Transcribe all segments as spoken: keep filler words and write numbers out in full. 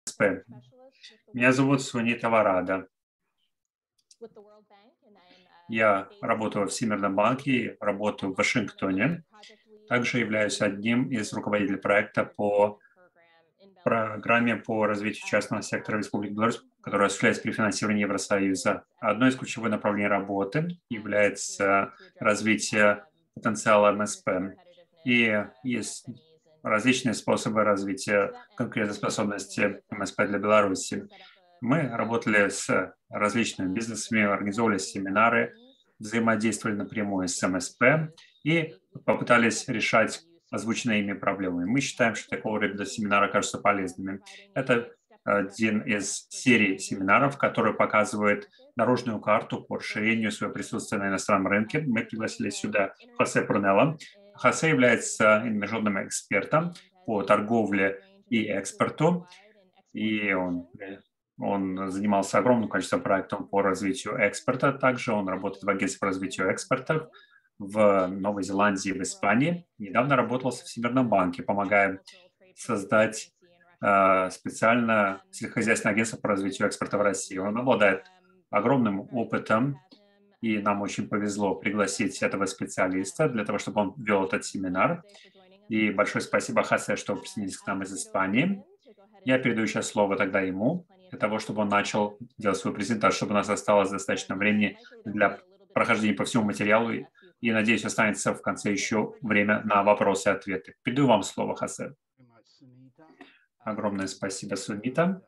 СП. Меня зовут Сунита Варада. Я работаю в Всемирном банке, работаю в Вашингтоне. Также являюсь одним из руководителей проекта по программе по развитию частного сектора Республики Беларусь, которая осуществляется при финансировании Евросоюза. Одно из ключевых направлений работы является развитие потенциала эм эс пэ. И есть различные способы развития конкурентоспособности эм эс пэ для Беларуси. Мы работали с различными бизнесами, организовывали семинары, взаимодействовали напрямую с эм эс пэ и попытались решать озвученные ими проблемы. Мы считаем, что такого рода семинары кажутся полезными. Это один из серий семинаров, который показывает дорожную карту по расширению своего присутствия на иностранном рынке. Мы пригласили сюда Хосе Прунелла. Хосе является международным экспертом по торговле и экспорту, и он Он занимался огромным количеством проектов по развитию экспорта. Также он работает в агентстве по развитию экспорта в Новой Зеландии и в Испании. Недавно работал в Всемирном банке, помогая создать э, специально сельскохозяйственное агентство по развитию экспорта в России. Он обладает огромным опытом, и нам очень повезло пригласить этого специалиста для того, чтобы он вел этот семинар. И большое спасибо, Хасе, что присоединились к нам из Испании. Я передаю сейчас слово тогда ему, для того, чтобы он начал делать свою презентацию, чтобы у нас осталось достаточно времени для прохождения по всему материалу. И, надеюсь, останется в конце еще время на вопросы и ответы. Передаю вам слово, Хасе. Огромное спасибо, Сунита.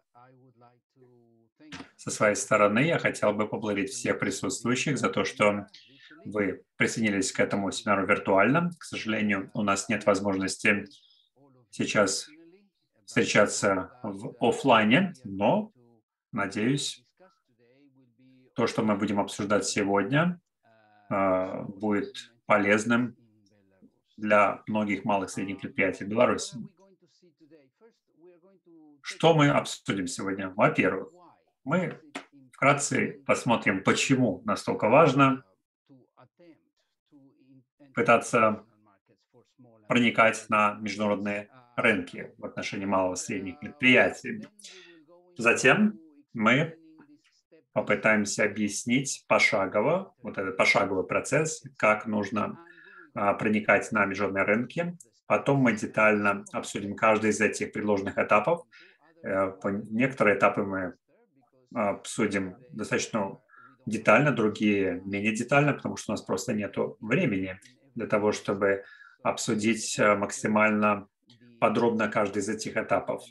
Со своей стороны я хотел бы поблагодарить всех присутствующих за то, что вы присоединились к этому семинару виртуально. К сожалению, у нас нет возможности сейчас встречаться в офлайне, но, надеюсь, то, что мы будем обсуждать сегодня, будет полезным для многих малых и средних предприятий в Беларуси. Что мы обсудим сегодня? Во-первых, мы вкратце посмотрим, почему настолько важно пытаться проникать на международные рынки в отношении малого и средних предприятий. Затем мы попытаемся объяснить пошагово, вот этот пошаговый процесс, как нужно а, проникать на международные рынки. Потом мы детально обсудим каждый из этих предложенных этапов. Э, некоторые этапы мы обсудим достаточно детально, другие менее детально, потому что у нас просто нет времени для того, чтобы обсудить максимально подробно каждый из этих этапов.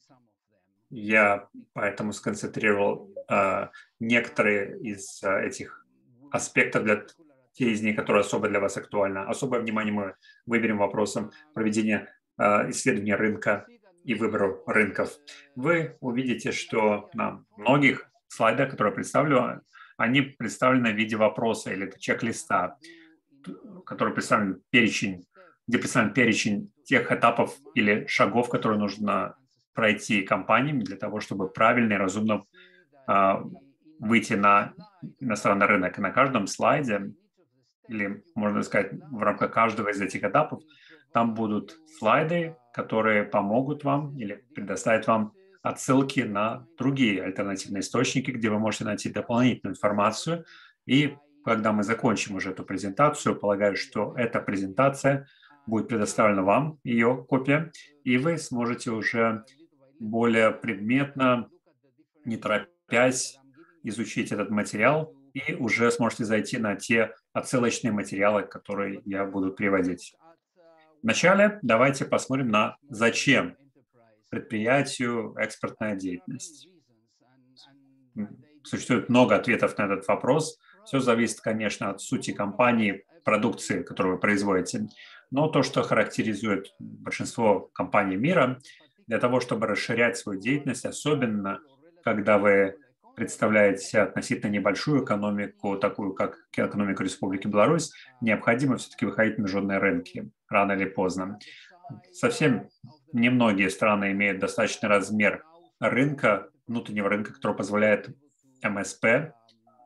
Я поэтому сконцентрировал э, некоторые из э, этих аспектов для те из них, которые особо для вас актуальны. Особое внимание мы выберем вопросам проведения э, исследования рынка и выбору рынков. Вы увидите, что на многих слайдах, которые я представлю, они представлены в виде вопроса или чек-листа, который представлен перечень, где представлен перечень тех этапов или шагов, которые нужно пройти компаниями для того, чтобы правильно и разумно э, выйти на иностранный рынок. И на каждом слайде, или, можно сказать, в рамках каждого из этих этапов, там будут слайды, которые помогут вам или предоставят вам отсылки на другие альтернативные источники, где вы можете найти дополнительную информацию. И когда мы закончим уже эту презентацию, полагаю, что эта презентация будет предоставлена вам, ее копия, и вы сможете уже более предметно, не торопясь, изучить этот материал и уже сможете зайти на те отсылочные материалы, которые я буду приводить. Вначале давайте посмотрим на зачем предприятию экспортная деятельность. Существует много ответов на этот вопрос. Все зависит, конечно, от сути компании, продукции, которую вы производите. Но то, что характеризует большинство компаний мира, для того, чтобы расширять свою деятельность, особенно когда вы представляете относительно небольшую экономику, такую как экономику Республики Беларусь, необходимо все-таки выходить на международные рынки рано или поздно. Совсем немногие страны имеют достаточный размер рынка, внутреннего рынка, который позволяет эм эс пэ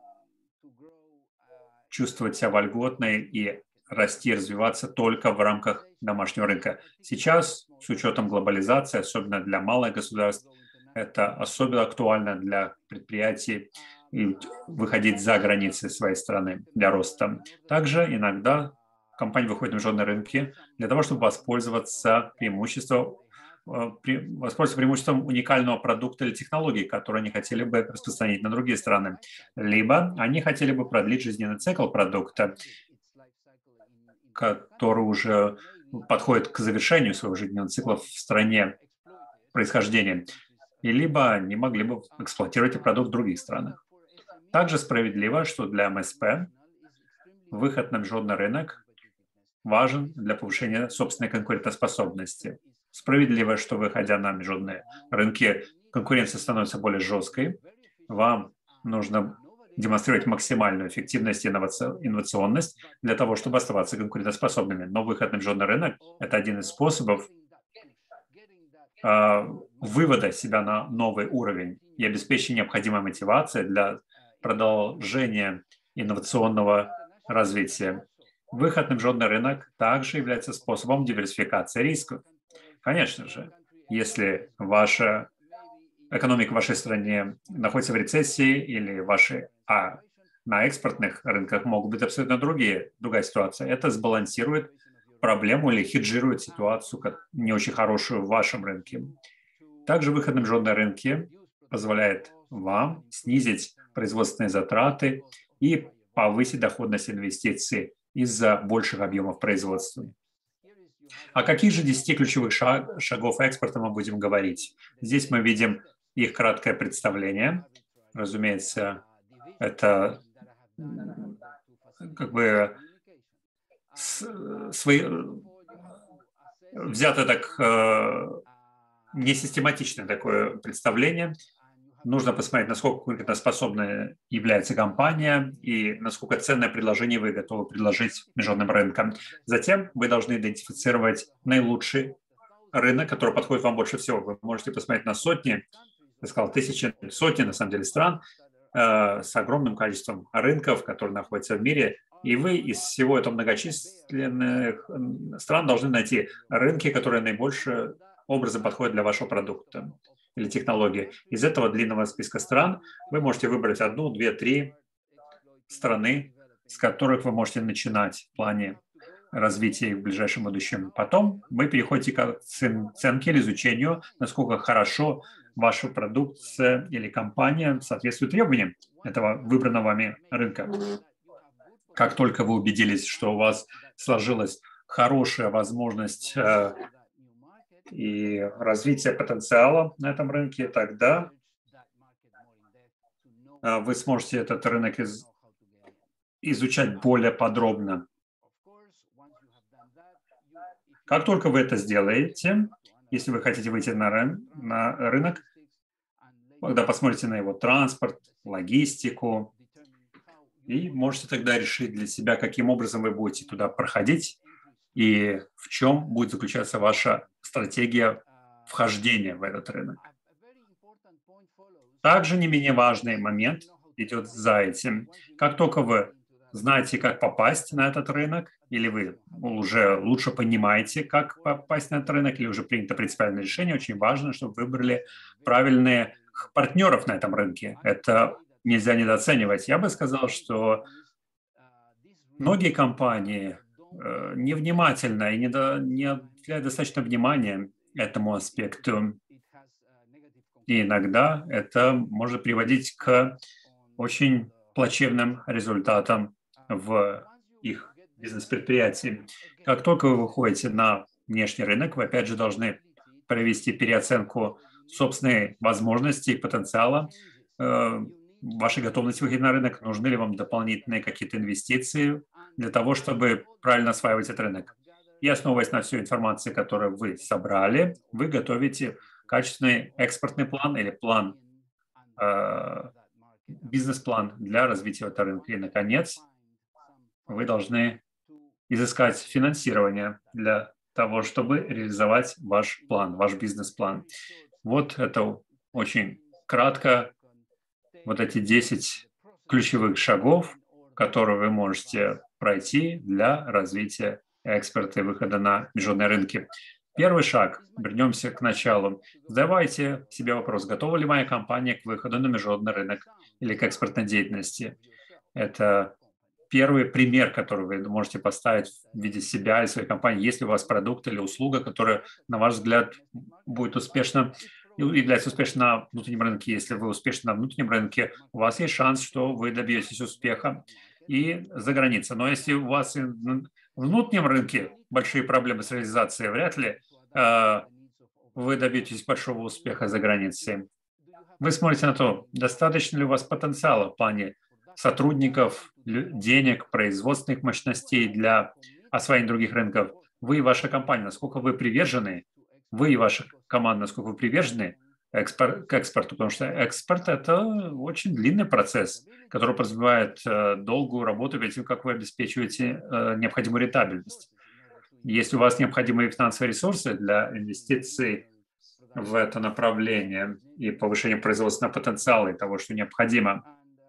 чувствовать себя вольготной и расти, развиваться только в рамках домашнего рынка. Сейчас, с учетом глобализации, особенно для малых государств, Это особенно актуально для предприятий и выходить за границы своей страны для роста. Также иногда компания выходит на международные рынки для того, чтобы воспользоваться преимуществом, э, пре- воспользоваться преимуществом уникального продукта или технологии, которые они хотели бы распространить на другие страны. Либо они хотели бы продлить жизненный цикл продукта, который уже подходит к завершению своего жизненного цикла в стране происхождения, и либо они могли бы эксплуатировать этот продукт в других странах. Также справедливо, что для эм эс пэ выход на международный рынок важен для повышения собственной конкурентоспособности. Справедливо, что выходя на международные рынки, конкуренция становится более жесткой. Вам нужно демонстрировать максимальную эффективность и инновационность для того, чтобы оставаться конкурентоспособными. Но выход на международный рынок – это один из способов э, вывода себя на новый уровень и обеспечения необходимой мотивации для продолжения инновационного развития. Выход на международный рынок также является способом диверсификации рисков. Конечно же, если ваша экономика в вашей стране находится в рецессии или ваши, а на экспортных рынках могут быть абсолютно другие, другая ситуация, это сбалансирует проблему или хеджирует ситуацию как не очень хорошую в вашем рынке. Также выход на международные рынки позволяет вам снизить производственные затраты и повысить доходность инвестиций из-за больших объемов производства. О каких же десяти ключевых шаг, шагов экспорта мы будем говорить? Здесь мы видим их краткое представление. Разумеется, это как бы с, свои, взято так э, несистематичное такое представление. Нужно посмотреть, насколько конкурентоспособной является компания и насколько ценное предложение вы готовы предложить международным рынкам. Затем вы должны идентифицировать наилучший рынок, который подходит вам больше всего. Вы можете посмотреть на сотни, я сказал, тысячи, сотни, на самом деле, стран э, с огромным количеством рынков, которые находятся в мире, и вы из всего этого многочисленных стран должны найти рынки, которые наибольшим образом подходят для вашего продукта или технологии. Из этого длинного списка стран вы можете выбрать одну, две, три страны, с которых вы можете начинать в плане развития в ближайшем будущем. Потом вы переходите к оценке или изучению, насколько хорошо ваша продукция или компания соответствует требованиям этого выбранного вами рынка. Как только вы убедились, что у вас сложилась хорошая возможность э, и развития потенциала на этом рынке, тогда э, вы сможете этот рынок из, изучать более подробно. Как только вы это сделаете, если вы хотите выйти на, рын, на рынок, когда посмотрите на его транспорт, логистику, и можете тогда решить для себя, каким образом вы будете туда проходить и в чем будет заключаться ваша стратегия вхождения в этот рынок. Также не менее важный момент идет за этим. Как только вы знаете, как попасть на этот рынок, или вы уже лучше понимаете, как попасть на этот рынок, или уже принято принципиальное решение, очень важно, чтобы вы выбрали правильные партнеров на этом рынке. Это нельзя недооценивать. Я бы сказал, что многие компании э, невнимательно и не, до, не уделяют достаточно внимания этому аспекту. И иногда это может приводить к очень плачевным результатам в их бизнес-предприятии. Как только вы выходите на внешний рынок, вы опять же должны провести переоценку собственной возможности и потенциала, э, вашей готовности выходить на рынок, нужны ли вам дополнительные какие-то инвестиции для того, чтобы правильно осваивать этот рынок. И основываясь на всей информации, которую вы собрали, вы готовите качественный экспортный план или план, э, бизнес-план для развития этого рынка. И, наконец, вы должны изыскать финансирование для того, чтобы реализовать ваш план, ваш бизнес-план. Вот это очень кратко, вот эти десять ключевых шагов, которые вы можете пройти для развития экспорта и выхода на международные рынки. Первый шаг. Вернемся к началу. Задавайте себе вопрос, готова ли моя компания к выходу на международный рынок или к экспортной деятельности. Это первый пример, который вы можете поставить в виде себя и своей компании. Если у вас продукт или услуга, которая, на ваш взгляд, будет успешно, является успешным на внутреннем рынке. Если вы успешны на внутреннем рынке, у вас есть шанс, что вы добьетесь успеха и за границей. Но если у вас в внутреннем рынке большие проблемы с реализацией, вряд ли э, вы добьетесь большого успеха за границей. Вы смотрите на то, достаточно ли у вас потенциала в плане сотрудников, денег, производственных мощностей для освоения других рынков. Вы и ваша компания, насколько вы привержены, вы и ваша команда, насколько вы привержены экспор- к экспорту, потому что экспорт – это очень длинный процесс, который подразумевает э, долгую работу перед тем, как вы обеспечиваете э, необходимую рентабельность. Если у вас необходимые финансовые ресурсы для инвестиций в это направление и повышения производственного потенциала и того, что необходимо,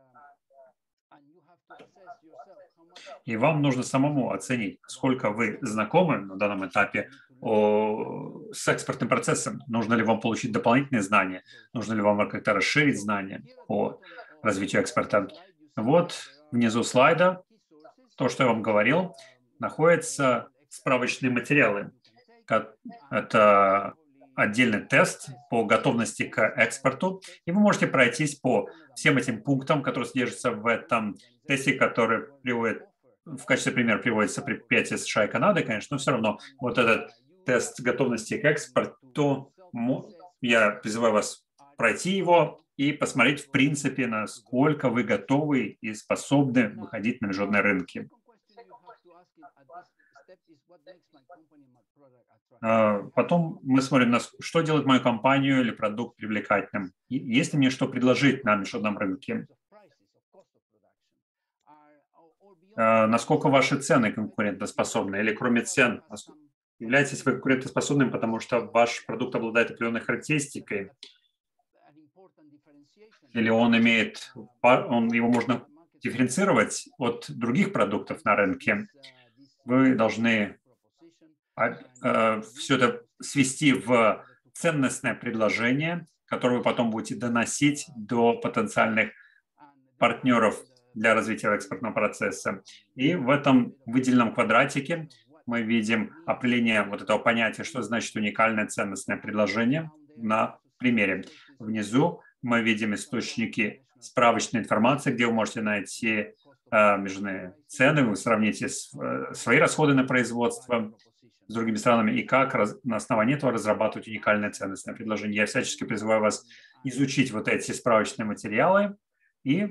и вам нужно самому оценить, сколько вы знакомы на данном этапе о, с экспортным процессом, нужно ли вам получить дополнительные знания, нужно ли вам как-то расширить знания по развитию экспорта. Вот внизу слайда, то, что я вам говорил, находятся справочные материалы. Это отдельный тест по готовности к экспорту, и вы можете пройтись по всем этим пунктам, которые содержатся в этом тесте, который приводит, в качестве примера приводится предприятие США и Канады, конечно, но все равно вот этот тест готовности к экспорту, я призываю вас пройти его и посмотреть, в принципе, насколько вы готовы и способны выходить на международные рынки. Потом мы смотрим, на что делает мою компанию или продукт привлекательным. Есть ли мне что предложить на международном рынке? Насколько ваши цены конкурентоспособны? Или кроме цен, являетесь вы конкурентоспособным, потому что ваш продукт обладает определенной характеристикой? Или он имеет, он, его можно дифференцировать от других продуктов на рынке? Вы должны все это свести в ценностное предложение, которое вы потом будете доносить до потенциальных партнеров для развития экспортного процесса. И в этом выделенном квадратике мы видим определение вот этого понятия, что значит уникальное ценностное предложение на примере. Внизу мы видим источники справочной информации, где вы можете найти э, международные цены, вы сравните с, э, свои расходы на производство с другими странами и как раз, на основании этого разрабатывать уникальное ценностное предложение. Я всячески призываю вас изучить вот эти справочные материалы, и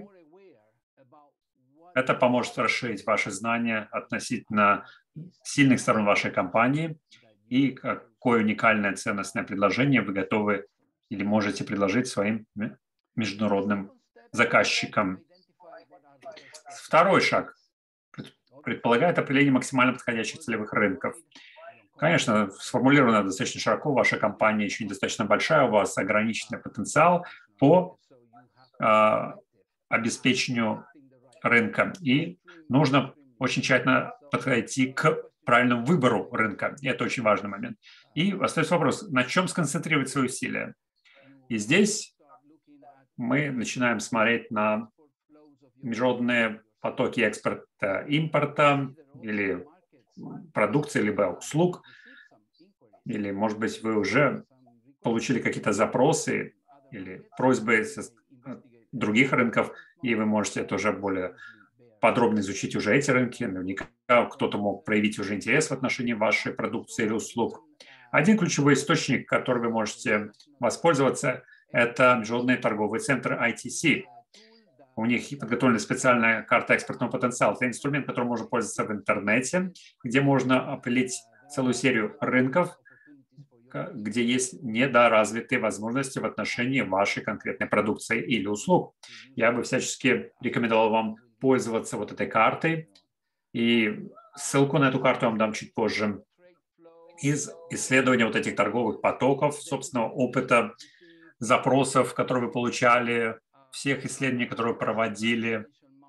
это поможет расширить ваши знания относительно сильных сторон вашей компании и какое уникальное ценностное предложение вы готовы или можете предложить своим международным заказчикам. Второй шаг предполагает определение максимально подходящих целевых рынков. Конечно, сформулировано достаточно широко, ваша компания еще недостаточно большая, у вас ограниченный потенциал по э, обеспечению рынка, и нужно очень тщательно подойти к правильному выбору рынка, и это очень важный момент. И остается вопрос, на чем сконцентрировать свои усилия? И здесь мы начинаем смотреть на международные потоки экспорта, импорта или продукции, либо услуг, или, может быть, вы уже получили какие-то запросы или просьбы со других рынков, и вы можете тоже более подробно изучить уже эти рынки. Наверняка кто-то мог проявить уже интерес в отношении вашей продукции или услуг. Один ключевой источник, который вы можете воспользоваться, это международные торговые центры ай ти си. У них подготовлена специальная карта экспортного потенциала. Это инструмент, которым можно пользоваться в интернете, где можно определить целую серию рынков, где есть недоразвитые возможности в отношении вашей конкретной продукции или услуг. Я бы всячески рекомендовал вам пользоваться вот этой картой, и ссылку на эту карту я вам дам чуть позже. Из исследования вот этих торговых потоков, собственного опыта, запросов, которые вы получали, всех исследований, которые вы проводили,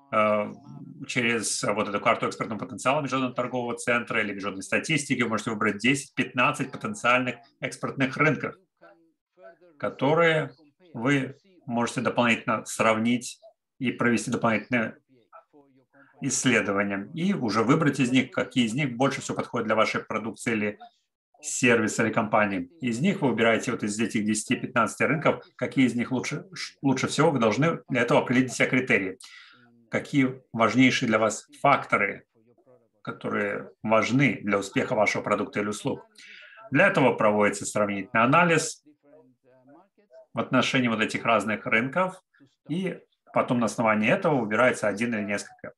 через вот эту карту экспортного потенциала Международного торгового центра или международной статистики, вы можете выбрать десять-пятнадцать потенциальных экспортных рынков, которые вы можете дополнительно сравнить и провести дополнительное исследование. И уже выбрать из них, какие из них больше всего подходят для вашей продукции или сервиса или компании. Из них вы выбираете вот из этих десяти-пятнадцати рынков, какие из них лучше, лучше всего. Вы должны для этого определить для себя критерии. Какие важнейшие для вас факторы, которые важны для успеха вашего продукта или услуг. Для этого проводится сравнительный анализ в отношении вот этих разных рынков, и потом на основании этого выбирается один или несколько.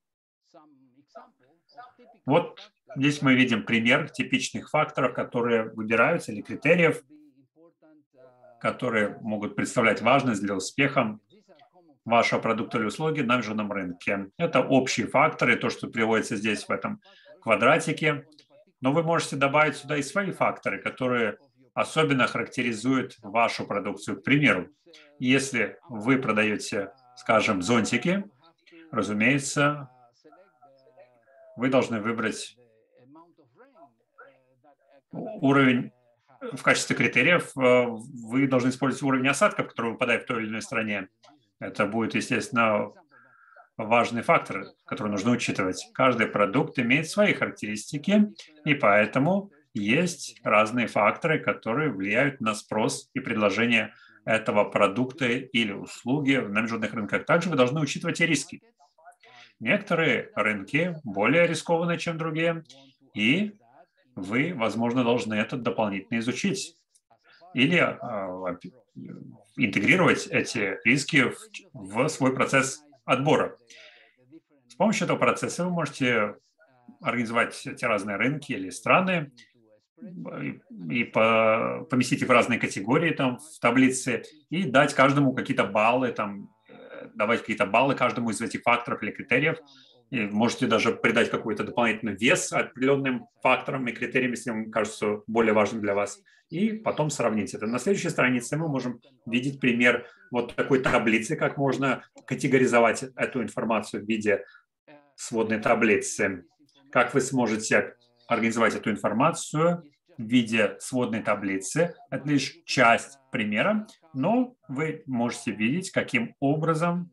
Вот здесь мы видим пример типичных факторов, которые выбираются, или критериев, которые могут представлять важность для успеха вашего продукта или услуги на международном рынке. Это общие факторы, то, что приводится здесь в этом квадратике. Но вы можете добавить сюда и свои факторы, которые особенно характеризуют вашу продукцию. К примеру, если вы продаете, скажем, зонтики, разумеется, вы должны выбрать уровень в качестве критериев. Вы должны использовать уровень осадков, который выпадает в той или иной стране. Это будет, естественно, важный фактор, который нужно учитывать. Каждый продукт имеет свои характеристики, и поэтому есть разные факторы, которые влияют на спрос и предложение этого продукта или услуги на международных рынках. Также вы должны учитывать и риски. Некоторые рынки более рискованные, чем другие, и вы, возможно, должны это дополнительно изучить или э, интегрировать эти риски в, в свой процесс отбора. С помощью этого процесса вы можете организовать эти разные рынки или страны и, и по, поместить их в разные категории там, в таблице и дать каждому какие-то баллы, там, давать какие-то баллы каждому из этих факторов или критериев. И можете даже придать какой-то дополнительный вес определенным факторам и критериям, если им кажется более важным для вас, и потом сравнить это. На следующей странице мы можем видеть пример вот такой таблицы, как можно категоризовать эту информацию в виде сводной таблицы. Как вы сможете организовать эту информацию в виде сводной таблицы. Это лишь часть примера, но вы можете видеть, каким образом,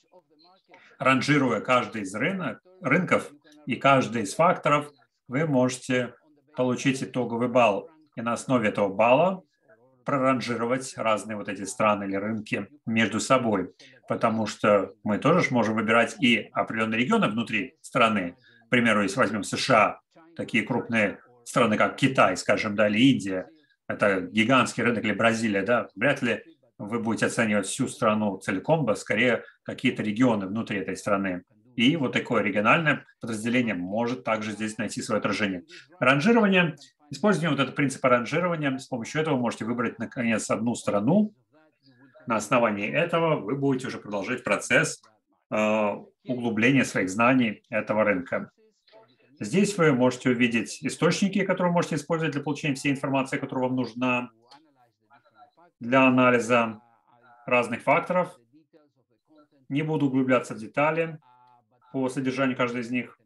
ранжируя каждый из рынок, рынков и каждый из факторов, вы можете получить итоговый балл. И на основе этого балла проранжировать разные вот эти страны или рынки между собой. Потому что мы тоже можем выбирать и определенные регионы внутри страны. К примеру, если возьмем США, такие крупные страны, как Китай, скажем, да, или Индия, это гигантский рынок, или Бразилия, да, вряд ли вы будете оценивать всю страну целиком, а скорее какие-то регионы внутри этой страны. И вот такое региональное подразделение может также здесь найти свое отражение. Ранжирование. Используя вот этот принцип ранжирования, с помощью этого вы можете выбрать, наконец, одну страну. На основании этого вы будете уже продолжать процесс э, углубления своих знаний этого рынка. Здесь вы можете увидеть источники, которые вы можете использовать для получения всей информации, которая вам нужна для анализа разных факторов. Не буду углубляться в детали по содержанию каждой из них,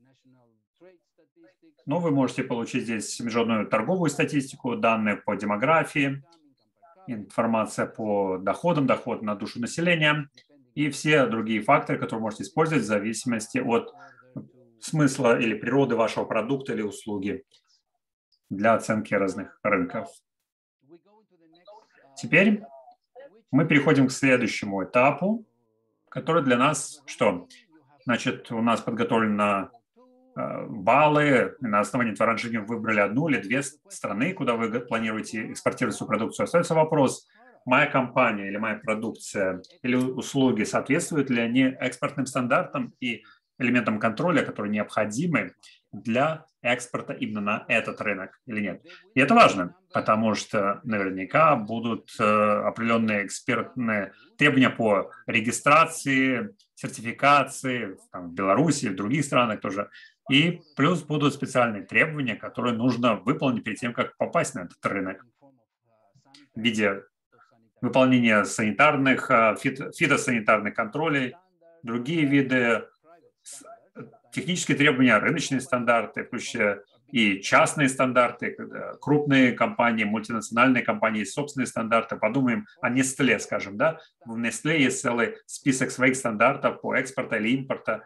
но вы можете получить здесь международную торговую статистику, данные по демографии, информация по доходам, доход на душу населения и все другие факторы, которые вы можете использовать в зависимости от смысла или природы вашего продукта или услуги для оценки разных рынков. Теперь мы переходим к следующему этапу, который для нас что? Значит, у нас подготовлено э, баллы, на основании этого ранжирования выбрали одну или две страны, куда вы планируете экспортировать свою продукцию. Остается вопрос, моя компания или моя продукция или услуги соответствуют ли они экспортным стандартам и элементам контроля, которые необходимы для экспорта именно на этот рынок или нет. И это важно, потому что наверняка будут э, определенные экспертные требования по регистрации, сертификации там, в Беларуси и в других странах тоже. И плюс будут специальные требования, которые нужно выполнить перед тем, как попасть на этот рынок в виде выполнения санитарных, фито, фитосанитарных контролей, другие виды технические требования, рыночные стандарты, включая и частные стандарты, крупные компании, мультинациональные компании, собственные стандарты. Подумаем о Nestlé, скажем, да. В Nestlé есть целый список своих стандартов по экспорту или импорту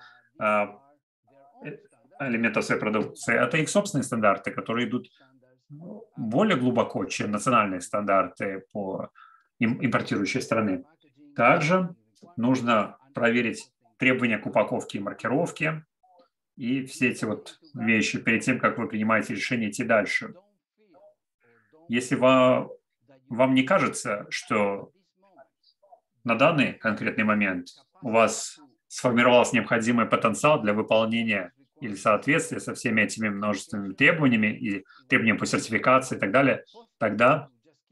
элементов своей продукции. Это их собственные стандарты, которые идут более глубоко, чем национальные стандарты по импортирующей страны. Также нужно проверить требования к упаковке и маркировке и все эти вот вещи перед тем, как вы принимаете решение идти дальше. Если вам, вам не кажется, что на данный конкретный момент у вас сформировался необходимый потенциал для выполнения или соответствия со всеми этими множественными требованиями и требованиями по сертификации и так далее, тогда,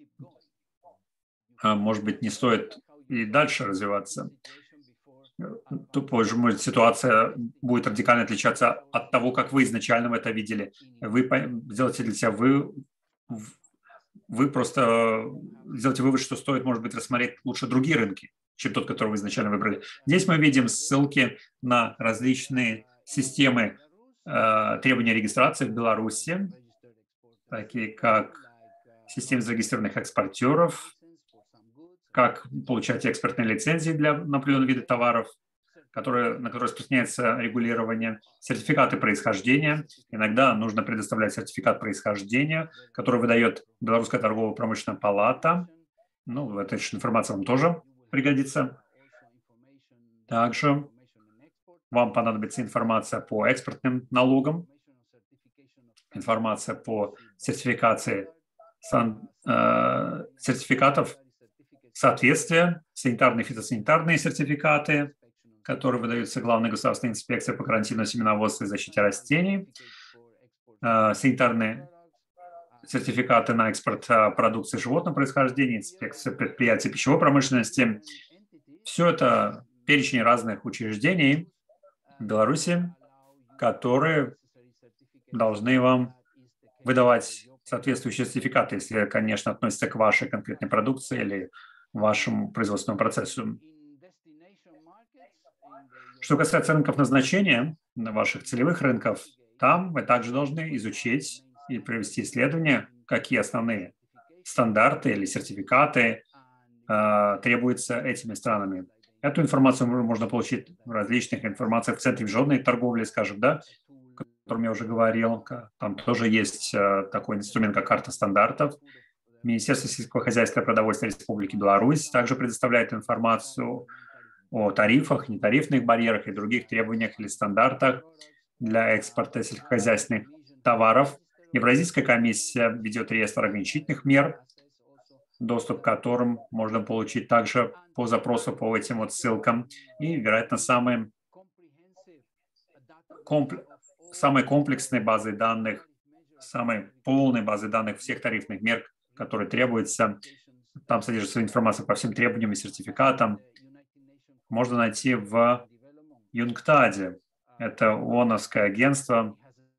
может быть, не стоит и дальше развиваться. То позже, может, ситуация будет радикально отличаться от того, как вы изначально это видели. Вы сделаете для себя, вы, вы просто сделаете вывод, что стоит, может быть, рассмотреть лучше другие рынки, чем тот, который вы изначально выбрали. Здесь мы видим ссылки на различные системы э, требования регистрации в Беларуси, такие как система зарегистрированных экспортеров, как получать экспортные лицензии для определенного вида товаров, которые, на которые распространяется регулирование, сертификаты происхождения. Иногда нужно предоставлять сертификат происхождения, который выдает Белорусская торгово-промышленная палата. Ну, эта информация вам тоже пригодится. Также вам понадобится информация по экспортным налогам, информация по сертификации сан, э, сертификатов соответствия, санитарные и фитосанитарные сертификаты, которые выдаются Главной государственной инспекцией по карантину, семеноводству и защите растений, э, санитарные сертификаты на экспорт продукции животного происхождения, инспекция предприятий пищевой промышленности. Все это перечень разных учреждений в Беларуси, которые должны вам выдавать соответствующие сертификаты, если, конечно, относятся к вашей конкретной продукции или вашему производственному процессу. Что касается рынков назначения, ваших целевых рынков, там вы также должны изучить и провести исследования, какие основные стандарты или сертификаты э, требуются этими странами. Эту информацию можно получить в различных информациях в Центре международной торговли, скажем, да, о котором я уже говорил. Там тоже есть э, такой инструмент, как карта стандартов. Министерство сельского хозяйства и продовольствия Республики Беларусь также предоставляет информацию о тарифах, нетарифных барьерах и других требованиях или стандартах для экспорта сельскохозяйственных товаров. Евразийская комиссия ведет реестр ограничительных мер, доступ к которым можно получить также по запросу по этим вот ссылкам. И, вероятно, самые, комп... самые комплексные базы данных, самые полные базы данных всех тарифных мер, которые требуются. Там содержится информация по всем требованиям и сертификатам. Можно найти в ЮНКТАДе. Это ООНовское агентство,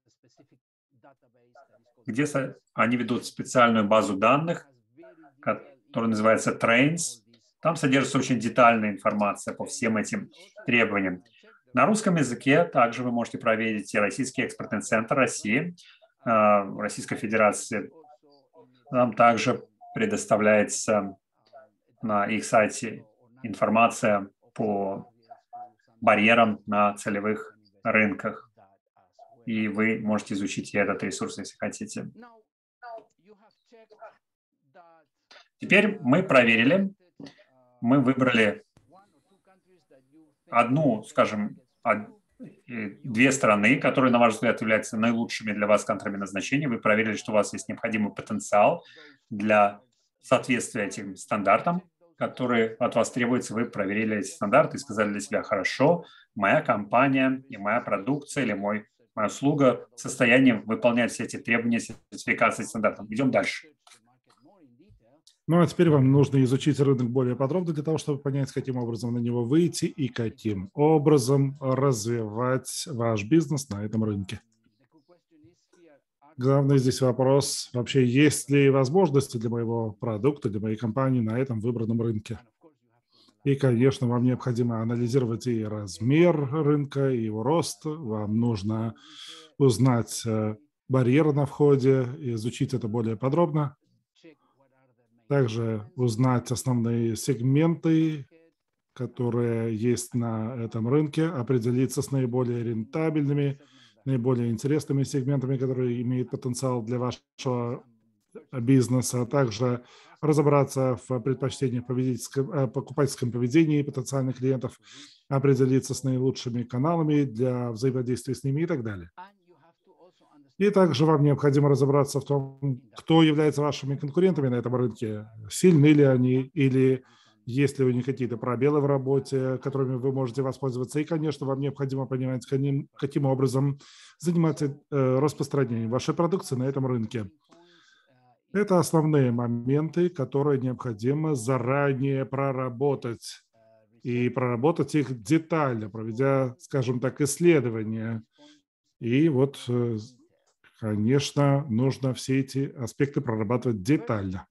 где они ведут специальную базу данных, которая называется Trains. Там содержится очень детальная информация по всем этим требованиям. На русском языке также вы можете проверить и Российский экспортный центр России, Российской Федерации. Там также предоставляется на их сайте информация по барьерам на целевых рынках. И вы можете изучить этот ресурс, если хотите. Теперь мы проверили, мы выбрали одну, скажем, две страны, которые, на ваш взгляд, являются наилучшими для вас контрами назначения. Вы проверили, что у вас есть необходимый потенциал для соответствия этим стандартам, которые от вас требуются. Вы проверили эти стандарты и сказали для себя: хорошо, моя компания и моя продукция или мой, моя услуга в состоянии выполнять все эти требования сертификации стандартов. Идем дальше. Ну, а теперь вам нужно изучить рынок более подробно для того, чтобы понять, каким образом на него выйти и каким образом развивать ваш бизнес на этом рынке. Главный здесь вопрос, вообще есть ли возможности для моего продукта, для моей компании на этом выбранном рынке. И, конечно, вам необходимо анализировать и размер рынка, и его рост. Вам нужно узнать барьеры на входе, изучить это более подробно. Также узнать основные сегменты, которые есть на этом рынке, определиться с наиболее рентабельными, наиболее интересными сегментами, которые имеют потенциал для вашего бизнеса, а также разобраться в предпочтениях покупательском поведении потенциальных клиентов, определиться с наилучшими каналами для взаимодействия с ними и так далее. И также вам необходимо разобраться в том, кто является вашими конкурентами на этом рынке, сильны ли они или есть ли у них какие-то пробелы в работе, которыми вы можете воспользоваться. И, конечно, вам необходимо понимать, каким образом заниматься распространением вашей продукции на этом рынке. Это основные моменты, которые необходимо заранее проработать. И проработать их детально, проведя, скажем так, исследования. И вот, конечно, нужно все эти аспекты прорабатывать детально.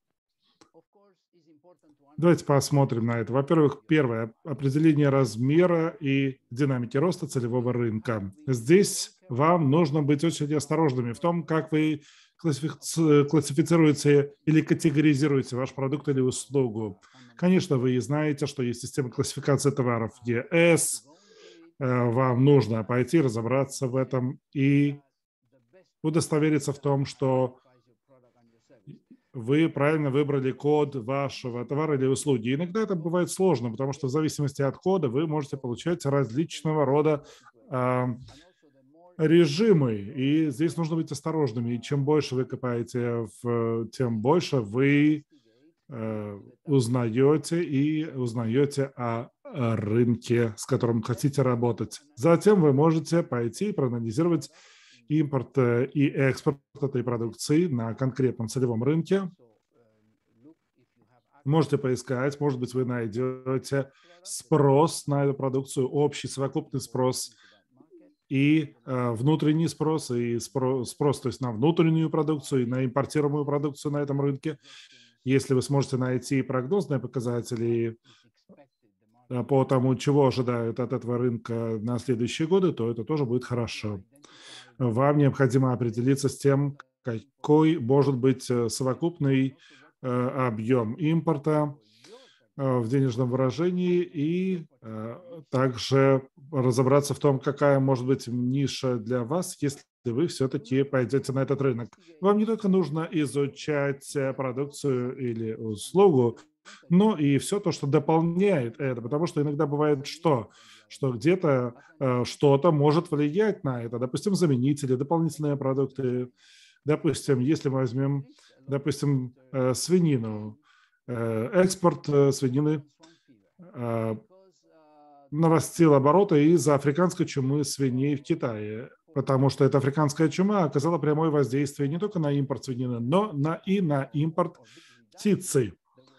Давайте посмотрим на это. Во-первых, первое – определение размера и динамики роста целевого рынка. Здесь вам нужно быть очень осторожными в том, как вы классифицируете или категоризируете ваш продукт или услугу. Конечно, вы знаете, что есть система классификации товаров и эс. Вам нужно пойти разобраться в этом и удостовериться в том, что вы правильно выбрали код вашего товара или услуги. Иногда это бывает сложно, потому что в зависимости от кода вы можете получать различного рода э, режимы, и здесь нужно быть осторожными. И чем больше вы копаете, в, тем больше вы э, узнаете и узнаете о рынке, с которым хотите работать. Затем вы можете пойти и проанализировать импорт и экспорт этой продукции на конкретном целевом рынке. Можете поискать, может быть, вы найдете спрос на эту продукцию, общий совокупный спрос и э, внутренний спрос, и спрос, спрос, то есть на внутреннюю продукцию, и на импортируемую продукцию на этом рынке. Если вы сможете найти прогнозные показатели по тому, чего ожидают от этого рынка на следующие годы, то это тоже будет хорошо. Вам необходимо определиться с тем, какой может быть совокупный объем импорта в денежном выражении, и также разобраться в том, какая может быть ниша для вас, если вы все-таки пойдете на этот рынок. Вам не только нужно изучать продукцию или услугу, но и все то, что дополняет это, потому что иногда бывает что? что где-то э, что-то может влиять на это. Допустим, заменители, дополнительные продукты. Допустим, если мы возьмем, допустим, э, свинину, э, экспорт э, свинины э, нарастил обороты из-за африканской чумы свиней в Китае, потому что эта африканская чума оказала прямое воздействие не только на импорт свинины, но на, и на импорт птицы.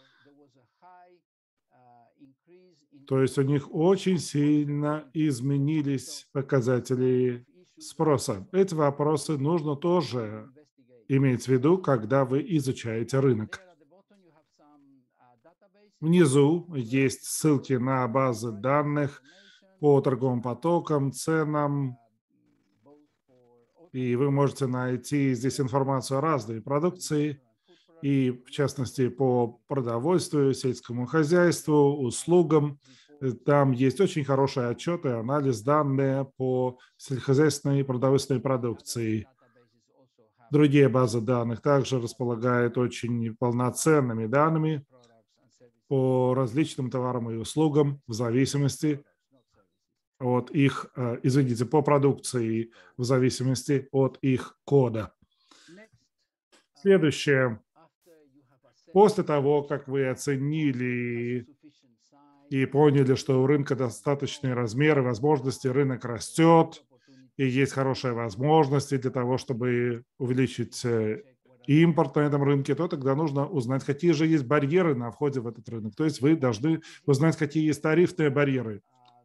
То есть у них очень сильно изменились показатели спроса. Эти вопросы нужно тоже иметь в виду, когда вы изучаете рынок. Внизу есть ссылки на базы данных по торговым потокам, ценам, и вы можете найти здесь информацию о разной продукции, и в частности по продовольствию, сельскому хозяйству, услугам. Там есть очень хорошие отчеты, анализ данных по сельскохозяйственной и продовольственной продукции. Другие базы данных также располагают очень полноценными данными по различным товарам и услугам в зависимости от их, извините, по продукции в зависимости от их кода. Следующее. После того, как вы оценили и поняли, что у рынка достаточные размеры, возможности, рынок растет, и есть хорошие возможности для того, чтобы увеличить импорт на этом рынке, то тогда нужно узнать, какие же есть барьеры на входе в этот рынок. То есть вы должны узнать, какие есть тарифные барьеры.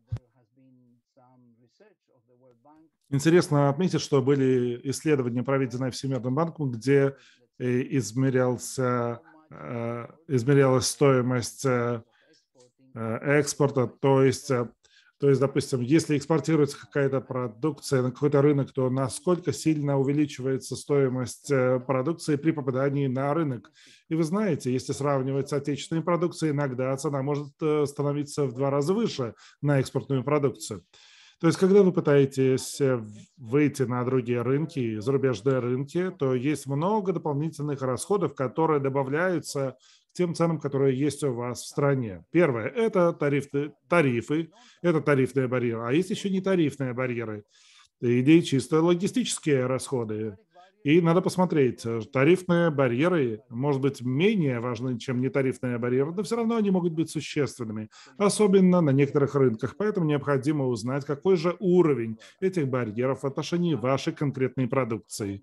Интересно отметить, что были исследования, проведенные Всемирным банком, где измерялся, измерялась стоимость экспорта, то есть, то есть, допустим, если экспортируется какая-то продукция на какой-то рынок, то насколько сильно увеличивается стоимость продукции при попадании на рынок. И вы знаете, если сравнивать с отечественной продукцией, иногда цена может становиться в два раза выше на экспортную продукцию. То есть, когда вы пытаетесь выйти на другие рынки, зарубежные рынки, то есть много дополнительных расходов, которые добавляются к тем ценам, которые есть у вас в стране. Первое – это тарифы, тарифы, это тарифные барьеры. А есть еще не тарифные барьеры, или чисто логистические расходы. И надо посмотреть, тарифные барьеры, может быть, менее важны, чем нетарифные барьеры, но все равно они могут быть существенными, особенно на некоторых рынках. Поэтому необходимо узнать, какой же уровень этих барьеров в отношении вашей конкретной продукции.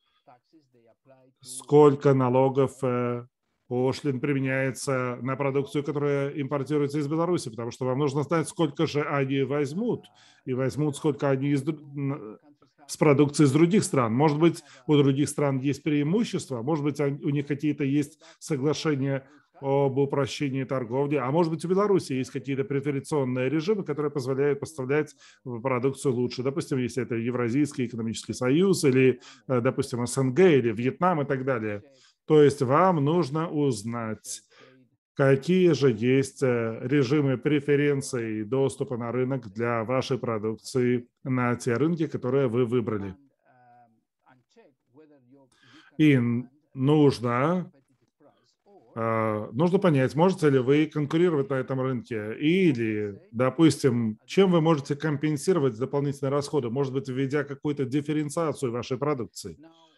Сколько налогов, пошлин применяется на продукцию, которая импортируется из Беларуси, потому что вам нужно знать, сколько же они возьмут, и возьмут, сколько они из с продукцией из других стран. Может быть, у других стран есть преимущества, может быть, у них какие-то есть соглашения об упрощении торговли, а может быть, у Беларуси есть какие-то преференционные режимы, которые позволяют поставлять продукцию лучше. Допустим, если это Евразийский экономический союз или, допустим, СНГ или Вьетнам и так далее. То есть вам нужно узнать, какие же есть режимы преференций доступа на рынок для вашей продукции на те рынки, которые вы выбрали. И нужно, нужно понять, можете ли вы конкурировать на этом рынке или, допустим, чем вы можете компенсировать дополнительные расходы, может быть, введя какую-то дифференциацию вашей продукции.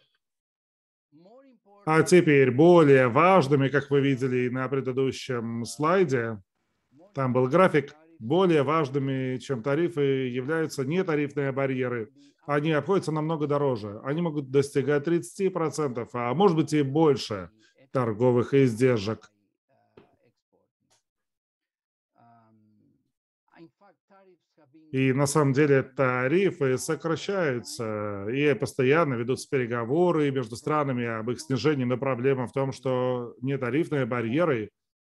А теперь более важными, как вы видели на предыдущем слайде, там был график, более важными, чем тарифы, являются нетарифные барьеры. Они обходятся намного дороже. Они могут достигать тридцати процентов, а может быть и больше торговых издержек. И на самом деле тарифы сокращаются и постоянно ведутся переговоры между странами об их снижении, но проблема в том, что нетарифные барьеры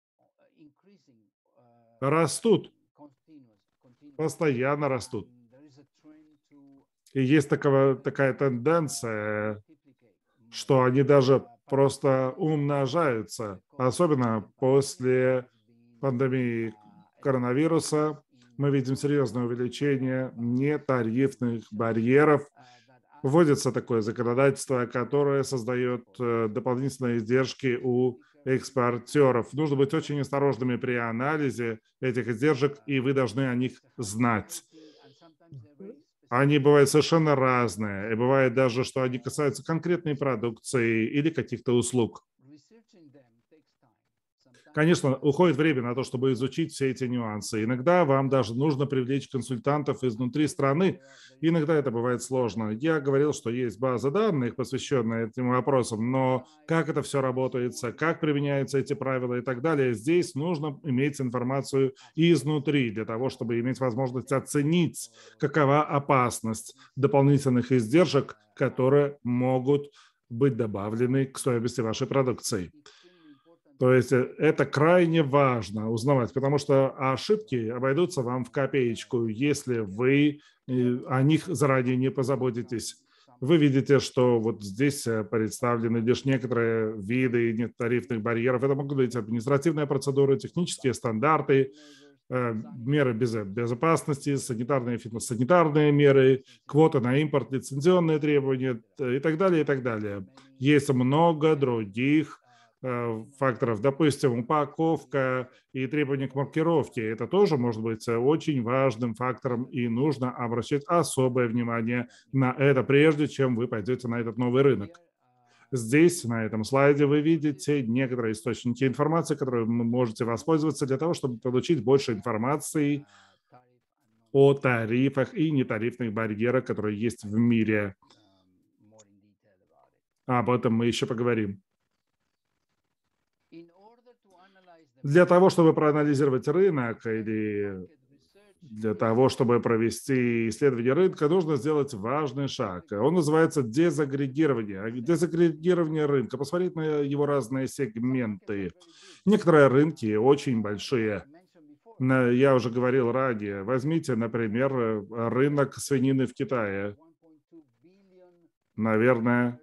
растут, постоянно растут. И есть такова, такая тенденция, что они даже просто умножаются, особенно после пандемии коронавируса. Мы видим серьезное увеличение нетарифных барьеров. Вводится такое законодательство, которое создает дополнительные издержки у экспортеров. Нужно быть очень осторожными при анализе этих издержек, и вы должны о них знать. Они бывают совершенно разные, и бывает даже, что они касаются конкретной продукции или каких-то услуг. Конечно, уходит время на то, чтобы изучить все эти нюансы. Иногда вам даже нужно привлечь консультантов изнутри страны. Иногда это бывает сложно. Я говорил, что есть база данных, посвященная этим вопросам, но как это все работает, как применяются эти правила и так далее, здесь нужно иметь информацию изнутри для того, чтобы иметь возможность оценить, какова опасность дополнительных издержек, которые могут быть добавлены к стоимости вашей продукции. То есть это крайне важно узнавать, потому что ошибки обойдутся вам в копеечку, если вы о них заранее не позаботитесь. Вы видите, что вот здесь представлены лишь некоторые виды нетарифных барьеров. Это могут быть административные процедуры, технические стандарты, меры безопасности, санитарные и фитосанитарные меры, квоты на импорт, лицензионные требования и так далее, и так далее. Есть много других факторов, допустим, упаковка и требования к маркировке. Это тоже может быть очень важным фактором, и нужно обращать особое внимание на это, прежде чем вы пойдете на этот новый рынок. Здесь, на этом слайде, вы видите некоторые источники информации, которые вы можете воспользоваться для того, чтобы получить больше информации о тарифах и нетарифных барьерах, которые есть в мире. Об этом мы еще поговорим. Для того, чтобы проанализировать рынок или для того, чтобы провести исследование рынка, нужно сделать важный шаг. Он называется дезагрегирование. Дезагрегирование рынка. Посмотреть на его разные сегменты. Некоторые рынки очень большие. Я уже говорил ранее, возьмите, например, рынок свинины в Китае. Наверное,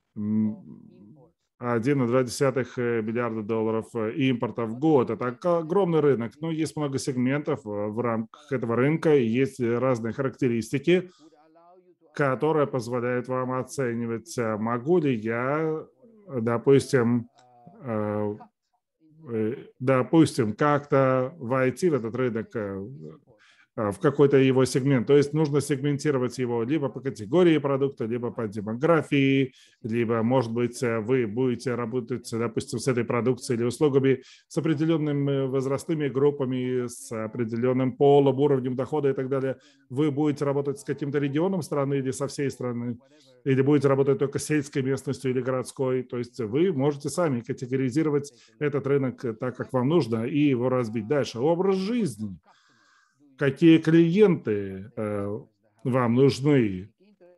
один и два десятых миллиарда долларов импорта в год. Это огромный рынок, но есть много сегментов в рамках этого рынка, и есть разные характеристики, которые позволяют вам оценивать, могу ли я, допустим, допустим, как-то войти в этот рынок, в какой-то его сегмент. То есть нужно сегментировать его либо по категории продукта, либо по демографии, либо, может быть, вы будете работать, допустим, с этой продукцией или услугами с определенными возрастными группами, с определенным полом, уровнем дохода и так далее. Вы будете работать с каким-то регионом страны или со всей страны, или будете работать только с сельской местностью или городской. То есть вы можете сами категоризировать этот рынок так, как вам нужно, и его разбить дальше. Образ жизни. Какие клиенты э, вам нужны?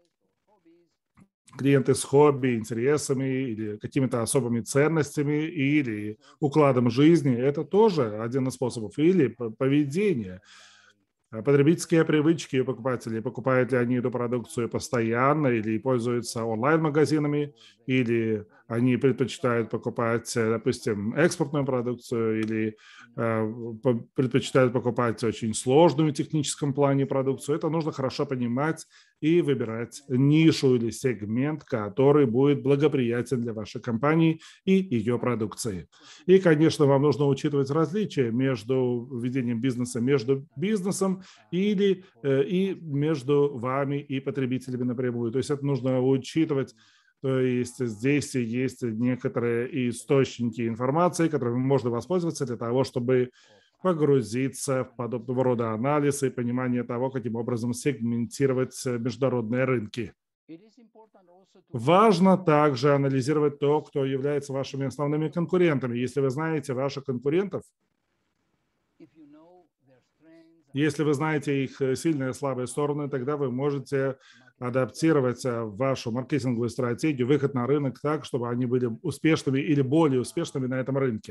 Клиенты с хобби, интересами или какими-то особыми ценностями или укладом жизни. Это тоже один из способов. Или поведение. Потребительские привычки покупателей. Покупают ли они эту продукцию постоянно или пользуются онлайн-магазинами, или они предпочитают покупать, допустим, экспортную продукцию, или э, предпочитают покупать очень сложную в техническом плане продукцию. Это нужно хорошо понимать и выбирать нишу или сегмент, который будет благоприятен для вашей компании и ее продукции. И, конечно, вам нужно учитывать различия между ведением бизнеса, между бизнесом или э, и между вами и потребителями напрямую. То есть это нужно учитывать. То есть здесь есть некоторые источники информации, которыми можно воспользоваться для того, чтобы погрузиться в подобного рода анализ и понимание того, каким образом сегментировать международные рынки. Важно также анализировать то, кто является вашими основными конкурентами. Если вы знаете ваших конкурентов, если вы знаете их сильные и слабые стороны, тогда вы можете адаптировать вашу маркетинговую стратегию, выход на рынок так, чтобы они были успешными или более успешными на этом рынке.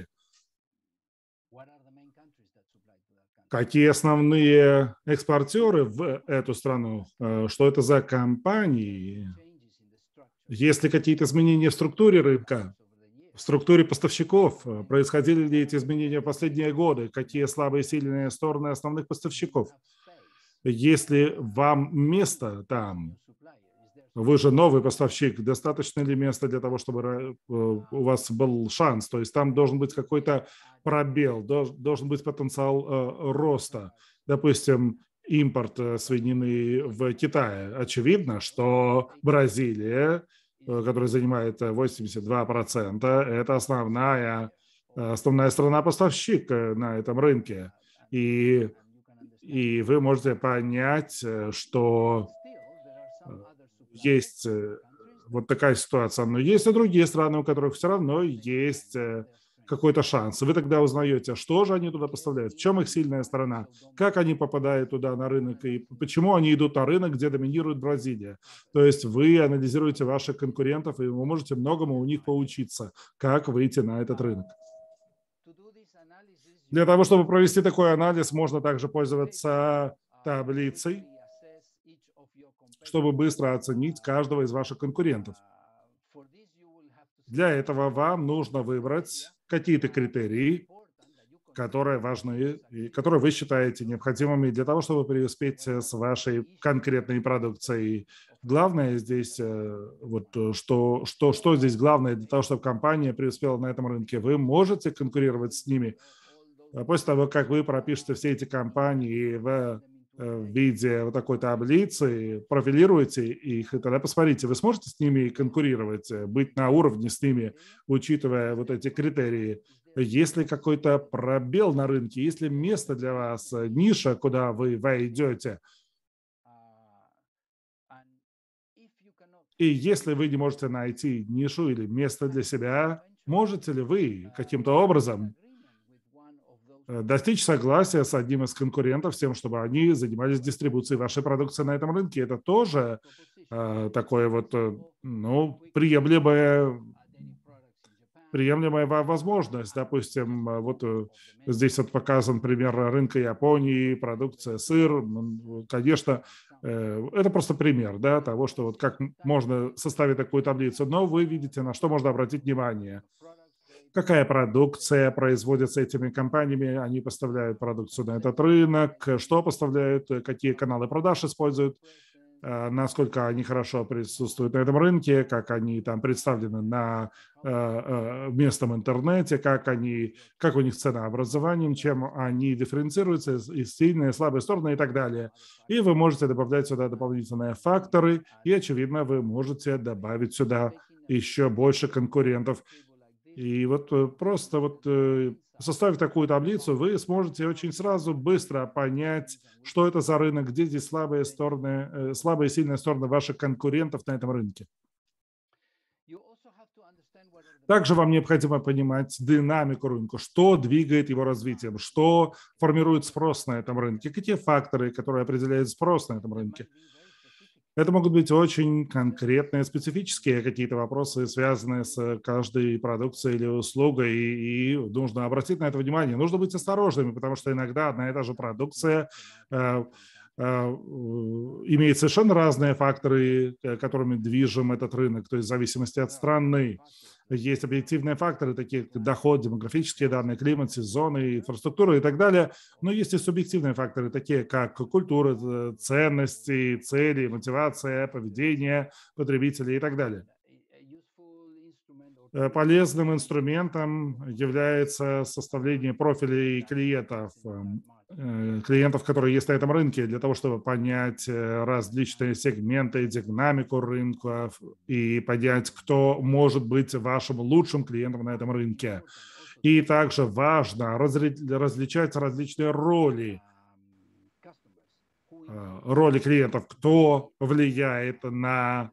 Какие основные экспортеры в эту страну? Что это за компании? Есть ли какие-то изменения в структуре рынка? В структуре поставщиков? Происходили ли эти изменения в последние годы? Какие слабые и сильные стороны основных поставщиков? Если вам место там, вы же новый поставщик, достаточно ли места для того, чтобы у вас был шанс? То есть там должен быть какой-то пробел, должен быть потенциал роста. Допустим, импорт свинины в Китае. Очевидно, что Бразилия, которая занимает восемьдесят два процента, это основная, основная страна-поставщик на этом рынке. И, и вы можете понять, что есть вот такая ситуация. Но есть и другие страны, у которых все равно есть какой-то шанс. Вы тогда узнаете, что же они туда поставляют, в чем их сильная сторона, как они попадают туда на рынок и почему они идут на рынок, где доминирует Бразилия. То есть вы анализируете ваших конкурентов, и вы можете многому у них поучиться, как выйти на этот рынок. Для того, чтобы провести такой анализ, можно также пользоваться таблицей, чтобы быстро оценить каждого из ваших конкурентов. Для этого вам нужно выбрать какие-то критерии, которые важны и которые вы считаете необходимыми для того, чтобы преуспеть с вашей конкретной продукцией. Главное здесь, вот что, что, что здесь главное для того, чтобы компания преуспела на этом рынке. Вы можете конкурировать с ними после того, как вы пропишете все эти компании в в виде вот такой таблицы, профилируете их, и тогда посмотрите, вы сможете с ними конкурировать, быть на уровне с ними, учитывая вот эти критерии. Есть ли какой-то пробел на рынке, есть ли место для вас, ниша, куда вы войдете? И если вы не можете найти нишу или место для себя, можете ли вы каким-то образом достичь согласия с одним из конкурентов с тем, чтобы они занимались дистрибуцией вашей продукции на этом рынке? Это тоже э, такое вот, ну, приемлемое, приемлемая возможность. Допустим, вот здесь вот показан пример рынка Японии, продукция сыр. Конечно, это просто пример, да, того, что вот как можно составить такую таблицу, но вы видите, на что можно обратить внимание. Какая продукция производится этими компаниями, они поставляют продукцию на этот рынок, что поставляют, какие каналы продаж используют, насколько они хорошо присутствуют на этом рынке, как они там представлены на местном интернете, как, они, как у них ценообразование, чем они дифференцируются, и сильные, и слабые стороны и так далее. И вы можете добавлять сюда дополнительные факторы, и, очевидно, вы можете добавить сюда еще больше конкурентов. И вот просто вот составив такую таблицу, вы сможете очень сразу быстро понять, что это за рынок, где здесь слабые стороны, слабые и сильные стороны ваших конкурентов на этом рынке. Также вам необходимо понимать динамику рынка, что двигает его развитием, что формирует спрос на этом рынке, какие факторы, которые определяют спрос на этом рынке. Это могут быть очень конкретные, специфические какие-то вопросы, связанные с каждой продукцией или услугой, и, и нужно обратить на это внимание. Нужно быть осторожными, потому что иногда одна и та же продукция э, э, имеет совершенно разные факторы, которыми движим этот рынок, то есть в зависимости от страны. Есть объективные факторы, такие как доход, демографические данные, климат, сезоны, инфраструктура и так далее. Но есть и субъективные факторы, такие как культура, ценности, цели, мотивация, поведение потребителей и так далее. Полезным инструментом является составление профилей клиентов, клиентов, которые есть на этом рынке, для того, чтобы понять различные сегменты, динамику рынка и понять, кто может быть вашим лучшим клиентом на этом рынке. И также важно различать различные роли, роли клиентов, кто влияет на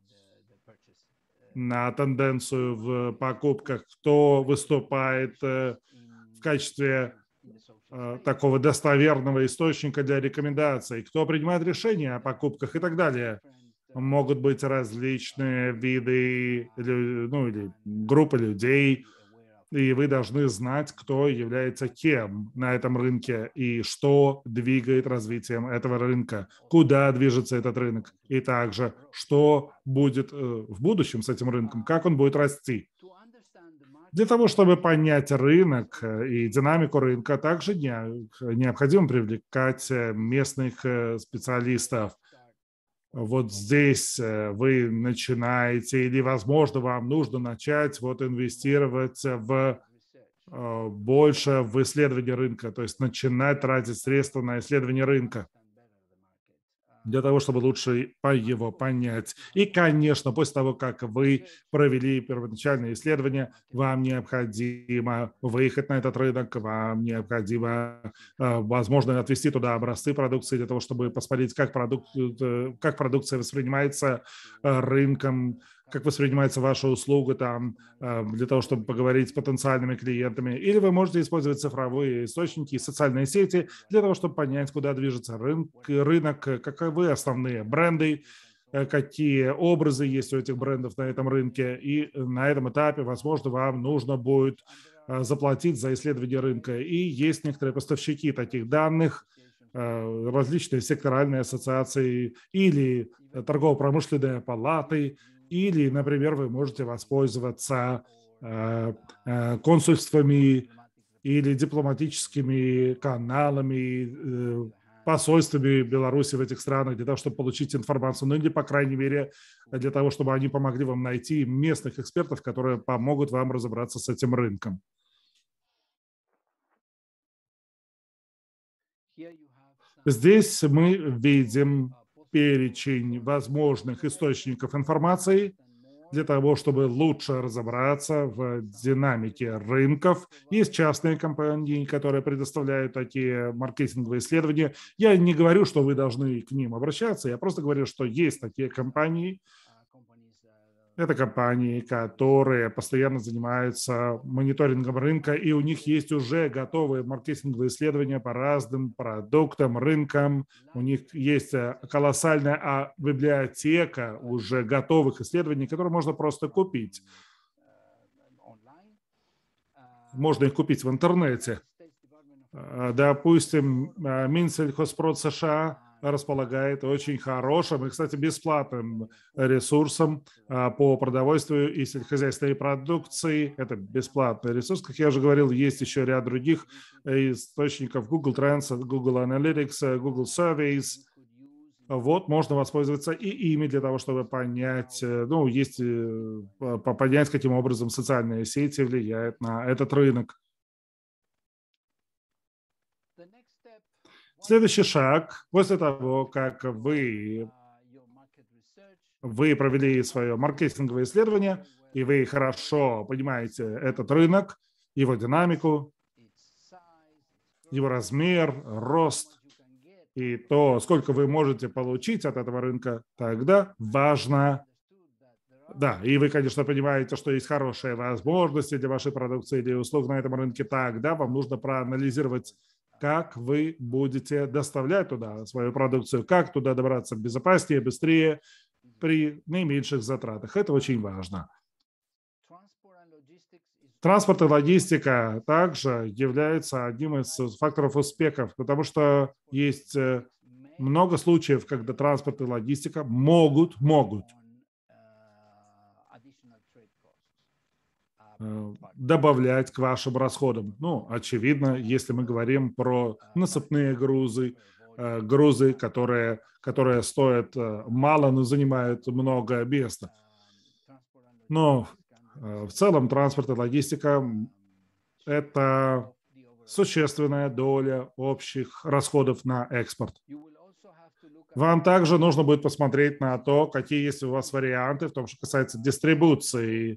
на тенденцию в покупках, кто выступает в качестве такого достоверного источника для рекомендаций, кто принимает решения о покупках и так далее. Могут быть различные виды, ну, или группы людей, и вы должны знать, кто является кем на этом рынке и что двигает развитием этого рынка, куда движется этот рынок, и также, что будет в будущем с этим рынком, как он будет расти. Для того, чтобы понять рынок и динамику рынка, также необходимо привлекать местных специалистов. Вот здесь вы начинаете, или, возможно, вам нужно начать вот инвестировать в больше в исследование рынка, то есть начинать тратить средства на исследование рынка, для того, чтобы лучше его понять. И, конечно, после того, как вы провели первоначальное исследование, вам необходимо выехать на этот рынок, вам необходимо, возможно, отвезти туда образцы продукции для того, чтобы посмотреть, как, продукт, как продукция воспринимается рынком, как воспринимается ваша услуга там, для того, чтобы поговорить с потенциальными клиентами. Или вы можете использовать цифровые источники и социальные сети для того, чтобы понять, куда движется рынок, рынок, каковы основные бренды, какие образы есть у этих брендов на этом рынке. И на этом этапе, возможно, вам нужно будет заплатить за исследование рынка. И есть некоторые поставщики таких данных, различные секторальные ассоциации или торгово-промышленные палаты, или, например, вы можете воспользоваться э, э, консульствами или дипломатическими каналами, э, посольствами Беларуси в этих странах для того, чтобы получить информацию, ну или, по крайней мере, для того, чтобы они помогли вам найти местных экспертов, которые помогут вам разобраться с этим рынком. Здесь мы видим перечень возможных источников информации для того, чтобы лучше разобраться в динамике рынков. Есть частные компании, которые предоставляют такие маркетинговые исследования. Я не говорю, что вы должны к ним обращаться, я просто говорю, что есть такие компании. Это компании, которые постоянно занимаются мониторингом рынка, и у них есть уже готовые маркетинговые исследования по разным продуктам, рынкам. У них есть колоссальная библиотека уже готовых исследований, которые можно просто купить. можно их купить в интернете. Допустим, Минсельхозпрод США располагает очень хорошим и, кстати, бесплатным ресурсом по продовольствию и сельскохозяйственной продукции. Это бесплатный ресурс. Как я уже говорил, есть еще ряд других источников: Google Trends, Google Analytics, Google Surveys. Вот, можно воспользоваться и ими для того, чтобы понять, ну, есть, понять, каким образом социальные сети влияют на этот рынок. Следующий шаг, после того, как вы, вы провели свое маркетинговое исследование, и вы хорошо понимаете этот рынок, его динамику, его размер, рост и то, сколько вы можете получить от этого рынка, тогда важно, да, и вы, конечно, понимаете, что есть хорошие возможности для вашей продукции или услуг на этом рынке, тогда вам нужно проанализировать, как вы будете доставлять туда свою продукцию, как туда добраться безопаснее, быстрее, при наименьших затратах. Это очень важно. Транспорт и логистика также являются одним из факторов успехов, потому что есть много случаев, когда транспорт и логистика могут, могут добавлять к вашим расходам. Ну, очевидно, если мы говорим про насыпные грузы, грузы, которые, которые стоят мало, но занимают много места. Но в целом транспорт и логистика – это существенная доля общих расходов на экспорт. Вам также нужно будет посмотреть на то, какие есть у вас варианты в том, что касается дистрибуции,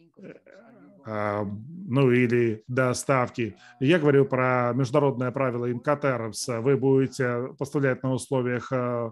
ну или доставки. Я говорю про международное правило Инкотермс. Вы будете поставлять на условиях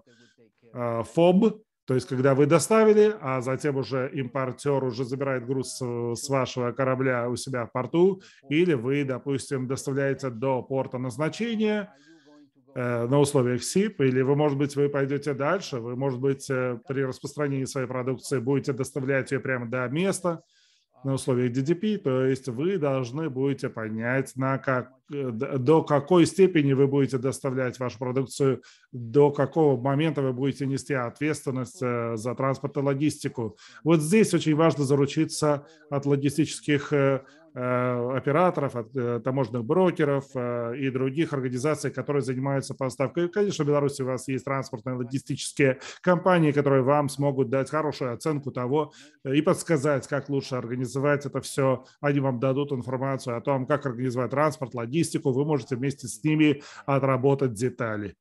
ФОБ, то есть когда вы доставили, а затем уже импортер уже забирает груз с вашего корабля у себя в порту, или вы, допустим, доставляете до порта назначения на условиях СИП, или вы, может быть, вы пойдете дальше, вы, может быть, при распространении своей продукции будете доставлять ее прямо до места, на условиях ди ди пи, то есть вы должны будете понять, на как, до какой степени вы будете доставлять вашу продукцию, до какого момента вы будете нести ответственность за транспорт и логистику. Вот здесь очень важно заручиться от логистических операторов, от таможенных брокеров и других организаций, которые занимаются поставкой. Конечно, в Беларуси у вас есть транспортные логистические компании, которые вам смогут дать хорошую оценку того и подсказать, как лучше организовать это все. Они вам дадут информацию о том, как организовать транспорт, логистику. Вы можете вместе с ними отработать детали.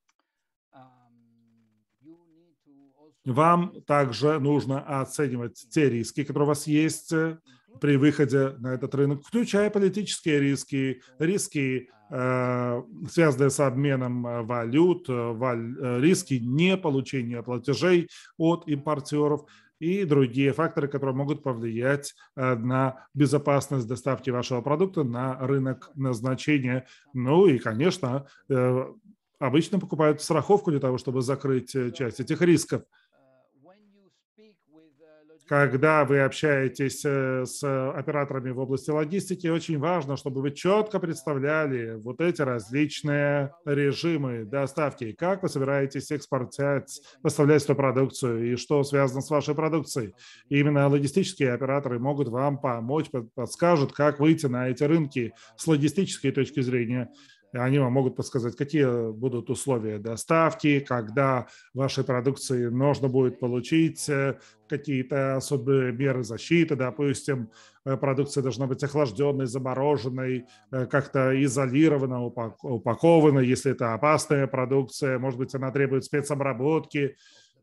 Вам также нужно оценивать те риски, которые у вас есть при выходе на этот рынок, включая политические риски, риски, э, связанные с обменом валют, валь, риски неполучения платежей от импортеров и другие факторы, которые могут повлиять на безопасность доставки вашего продукта на рынок назначения. Ну и, конечно, э, обычно покупают страховку для того, чтобы закрыть часть этих рисков. Когда вы общаетесь с операторами в области логистики, очень важно, чтобы вы четко представляли вот эти различные режимы доставки, как вы собираетесь экспортировать, поставлять эту продукцию и что связано с вашей продукцией. И именно логистические операторы могут вам помочь, подскажут, как выйти на эти рынки с логистической точки зрения. Они вам могут подсказать, какие будут условия доставки, когда вашей продукции нужно будет получить какие-то особые меры защиты. Допустим, продукция должна быть охлажденной, замороженной, как-то изолирована, упакована. Если это опасная продукция, может быть, она требует спецобработки.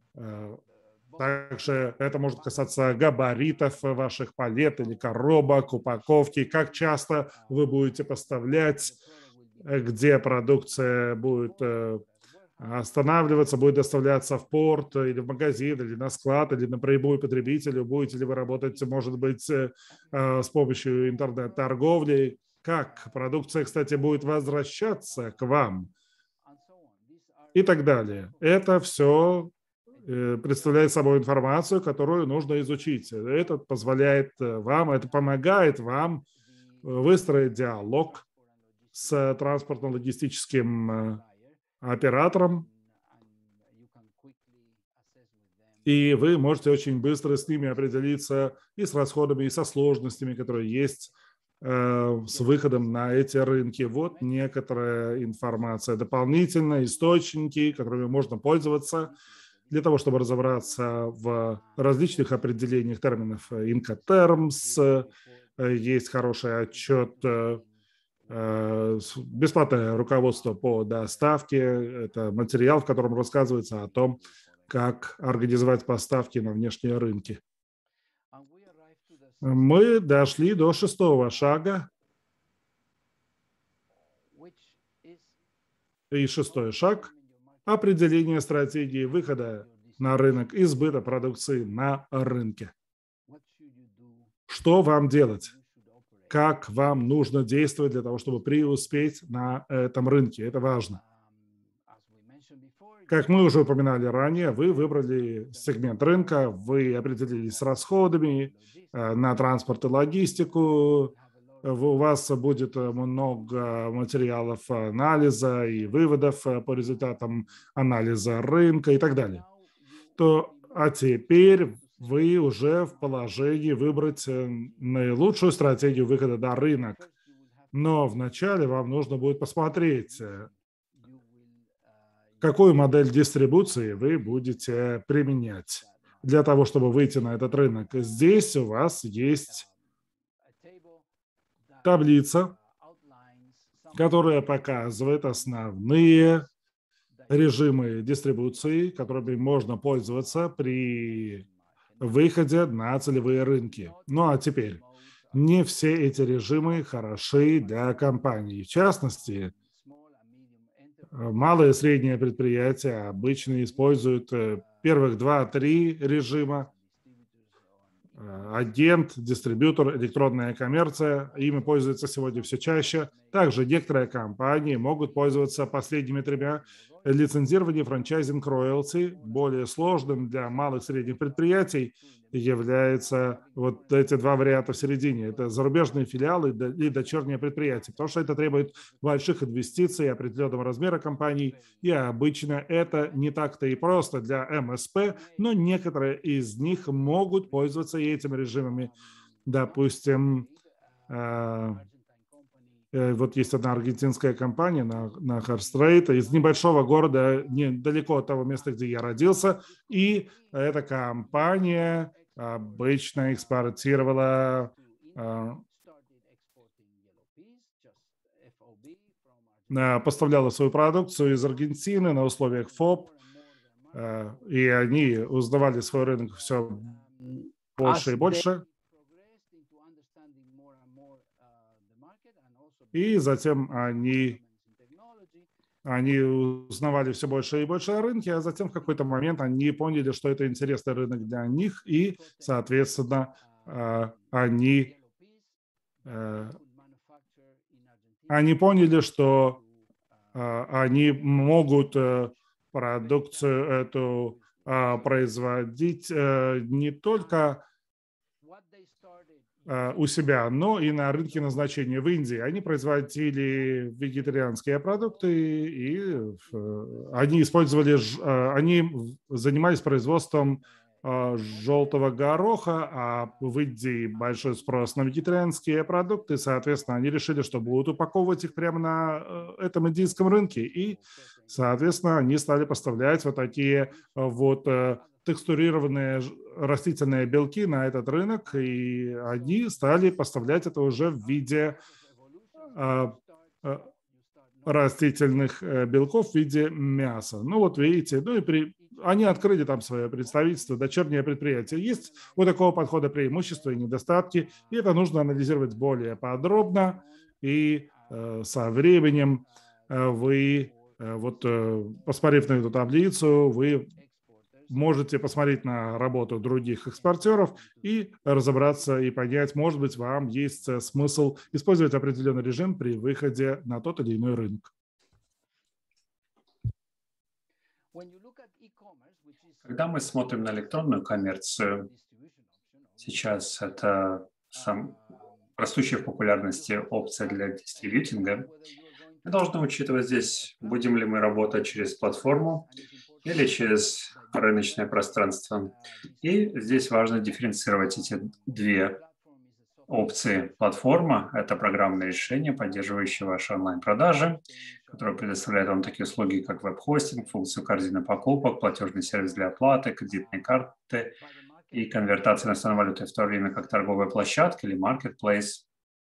Также это может касаться габаритов ваших палет или коробок, упаковки, как часто вы будете поставлять, где продукция будет останавливаться, будет доставляться в порт или в магазин, или на склад, или напрямую потребителю. Будете ли вы работать, может быть, с помощью интернет-торговли. Как продукция, кстати, будет возвращаться к вам и так далее. Это все представляет собой информацию, которую нужно изучить. Это позволяет вам, это помогает вам выстроить диалог с транспортно-логистическим оператором, и вы можете очень быстро с ними определиться и с расходами, и со сложностями, которые есть э, с выходом на эти рынки. Вот некоторая информация дополнительная, источники, которыми можно пользоваться для того, чтобы разобраться в различных определениях терминов. Incoterms, есть хороший отчет, бесплатное руководство по доставке. Это материал, в котором рассказывается о том, как организовать поставки на внешние рынки. Мы дошли до шестого шага. И шестой шаг – определение стратегии выхода на рынок и сбыта продукции на рынке. Что вам делать? Как вам нужно действовать для того, чтобы преуспеть на этом рынке? Это важно. Как мы уже упоминали ранее, вы выбрали сегмент рынка, вы определились с расходами на транспорт и логистику, у вас будет много материалов анализа и выводов по результатам анализа рынка и так далее. То, а теперь вы уже в положении выбрать наилучшую стратегию выхода на рынок. Но вначале вам нужно будет посмотреть, какую модель дистрибуции вы будете применять для того, чтобы выйти на этот рынок. Здесь у вас есть таблица, которая показывает основные режимы дистрибуции, которыми можно пользоваться при выходе на целевые рынки. Ну а теперь, не все эти режимы хороши для компаний. В частности, малые и средние предприятия обычно используют первых два-три режима. Агент, дистрибьютор, электронная коммерция. Ими пользуются сегодня все чаще. Также некоторые компании могут пользоваться последними тремя. Лицензирование, франчайзинг, роялти. Более сложным для малых и средних предприятий являются вот эти два варианта в середине. Это зарубежные филиалы и дочерние предприятия, потому что это требует больших инвестиций определенного размера компаний, и обычно это не так-то и просто для эм эс пэ, но некоторые из них могут пользоваться и этими режимами. Допустим, вот есть одна аргентинская компания на, на Харстрейт из небольшого города, недалеко от того места, где я родился, и эта компания обычно экспортировала поставляла свою продукцию из Аргентины на условиях ФОП, и они узнавали свой рынок все больше и больше. И затем они, они узнавали все больше и больше о рынке, а затем в какой-то момент они поняли, что это интересный рынок для них, и, соответственно, они, они поняли, что они могут продукцию эту производить не только у себя, но и на рынке назначения в Индии. Они производили вегетарианские продукты, и они использовали, они занимались производством желтого гороха, а в Индии большой спрос на вегетарианские продукты, соответственно, они решили, что будут упаковывать их прямо на этом индийском рынке, и, соответственно, они стали поставлять вот такие вот текстурированные растительные белки на этот рынок, и они стали поставлять это уже в виде а, а, растительных белков в виде мяса. Ну вот видите, ну и при... они открыли там свое представительство, дочернее предприятие. Есть у такого подхода преимущества и недостатки, и это нужно анализировать более подробно, и э, со временем э, вы, э, вот э, посмотрев на эту таблицу, вы можете посмотреть на работу других экспортеров и разобраться и понять, может быть, вам есть смысл использовать определенный режим при выходе на тот или иной рынок. Когда мы смотрим на электронную коммерцию, сейчас это сам, растущая в популярности опция для дистрибьютинга, мы должны учитывать здесь, будем ли мы работать через платформу или через рыночное пространство. И здесь важно дифференцировать эти две опции. Платформа — это программное решение, поддерживающее ваши онлайн-продажи, которое предоставляет вам такие услуги, как веб-хостинг, функцию корзины покупок, платежный сервис для оплаты, кредитные карты и конвертация иностранной валюты, в то время как торговая площадка или marketplace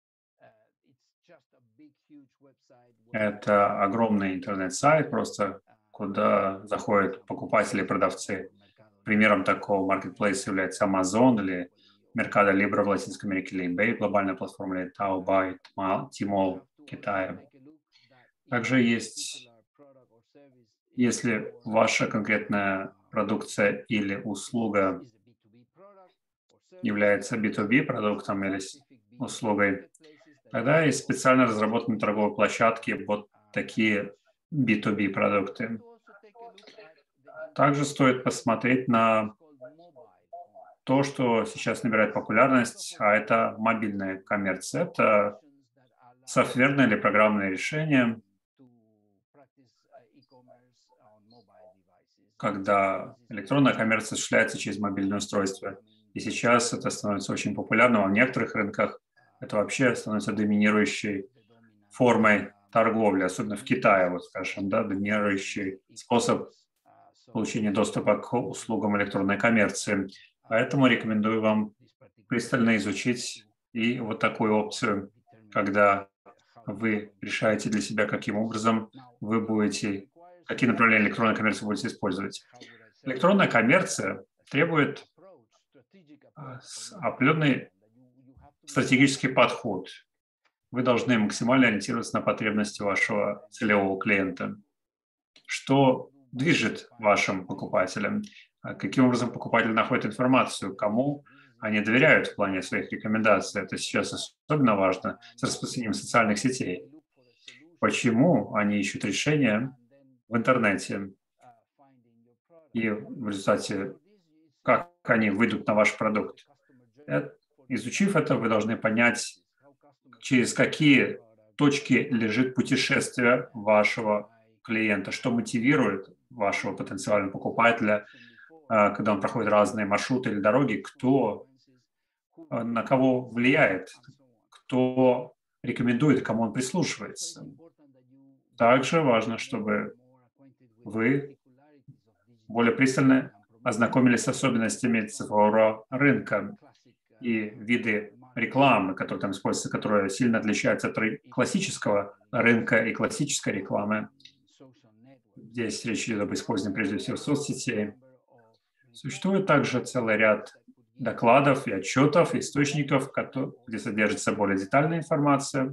— это огромный интернет-сайт, просто куда заходят покупатели и продавцы. Примером такого marketplace является Amazon или Mercado Libre в Латинской Америке, или eBay, глобальная платформа, или Taobao, Tmall в Китае. Также есть, если ваша конкретная продукция или услуга является би ту би продуктом или услугой, тогда есть специально разработанные торговые площадки под такие би ту би продукты. Также стоит посмотреть на то, что сейчас набирает популярность, а это мобильная коммерция. Это софтверное или программное решение, когда электронная коммерция осуществляется через мобильное устройство. И сейчас это становится очень популярным, а в некоторых рынках это вообще становится доминирующей формой торговли, особенно в Китае, вот скажем, да, доминирующий способ получения доступа к услугам электронной коммерции. Поэтому рекомендую вам пристально изучить и вот такую опцию, когда вы решаете для себя, каким образом вы будете, какие направления электронной коммерции будете использовать. Электронная коммерция требует определенный стратегический подход. Вы должны максимально ориентироваться на потребности вашего целевого клиента. Что движет вашим покупателям? Каким образом покупатель находит информацию? Кому они доверяют в плане своих рекомендаций? Это сейчас особенно важно с распространением социальных сетей. Почему они ищут решения в интернете? И в результате, как они выйдут на ваш продукт? Изучив это, вы должны понять, через какие точки лежит путешествие вашего клиента, что мотивирует вашего потенциального покупателя, когда он проходит разные маршруты или дороги, кто, на кого влияет, кто рекомендует, кому он прислушивается. Также важно, чтобы вы более пристально ознакомились с особенностями цифрового рынка и виды рекламы, которые там используются, которые сильно отличаются от классического рынка и классической рекламы. Здесь речь идет об использовании прежде всего соцсетей. Существует также целый ряд докладов и отчетов, источников, где содержится более детальная информация,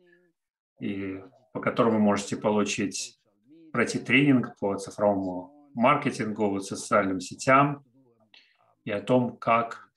и по которым вы можете получить, пройти тренинг по цифровому маркетингу, социальным сетям и о том, как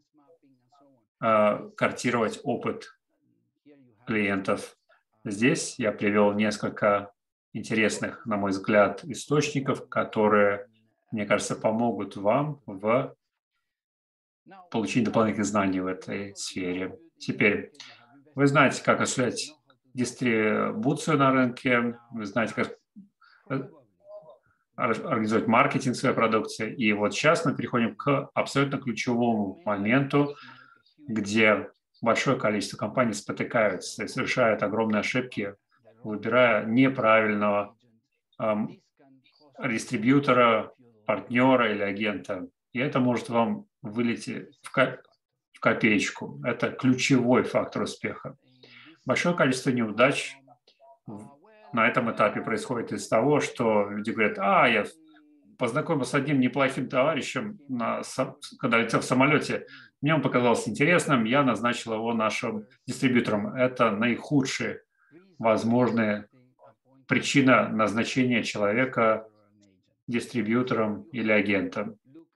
э, картировать опыт клиентов. Здесь я привел несколько интересных, на мой взгляд, источников, которые, мне кажется, помогут вам в получении дополнительных знаний в этой сфере. Теперь, вы знаете, как осуществлять дистрибуцию на рынке, вы знаете, как организовать маркетинг своей продукции. И вот сейчас мы переходим к абсолютно ключевому моменту, где большое количество компаний спотыкаются и совершают огромные ошибки, выбирая неправильного эм, дистрибьютора, партнера или агента. И это может вам вылететь в, ко в копеечку. Это ключевой фактор успеха. Большое количество неудач на этом этапе происходит из того, что люди говорят: а, я познакомился с одним неплохим товарищем, на, когда летел в самолете, мне он показался интересным, я назначил его нашим дистрибьютором. Это наихудшая возможная причина назначения человека дистрибьютором или агентом.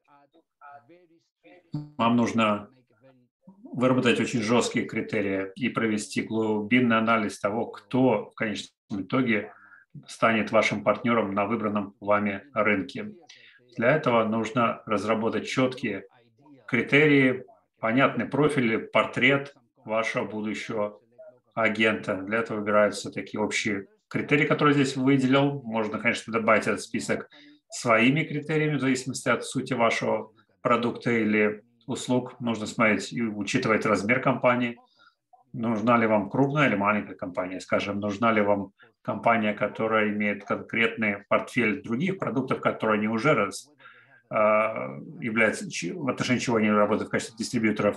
Вам нужно выработать очень жесткие критерии и провести глубинный анализ того, кто в конечном итоге станет вашим партнером на выбранном вами рынке. Для этого нужно разработать четкие критерии, понятный профиль, портрет вашего будущего агента. Для этого выбираются такие общие критерии, которые здесь выделил. Можно, конечно, добавить этот список своими критериями, в зависимости от сути вашего продукта или услуг. Нужно смотреть и учитывать размер компании. Нужна ли вам крупная или маленькая компания, скажем, нужна ли вам компания, которая имеет конкретный портфель других продуктов, которые они уже раз, э, являются, в отношении чего они работают в качестве дистрибьюторов.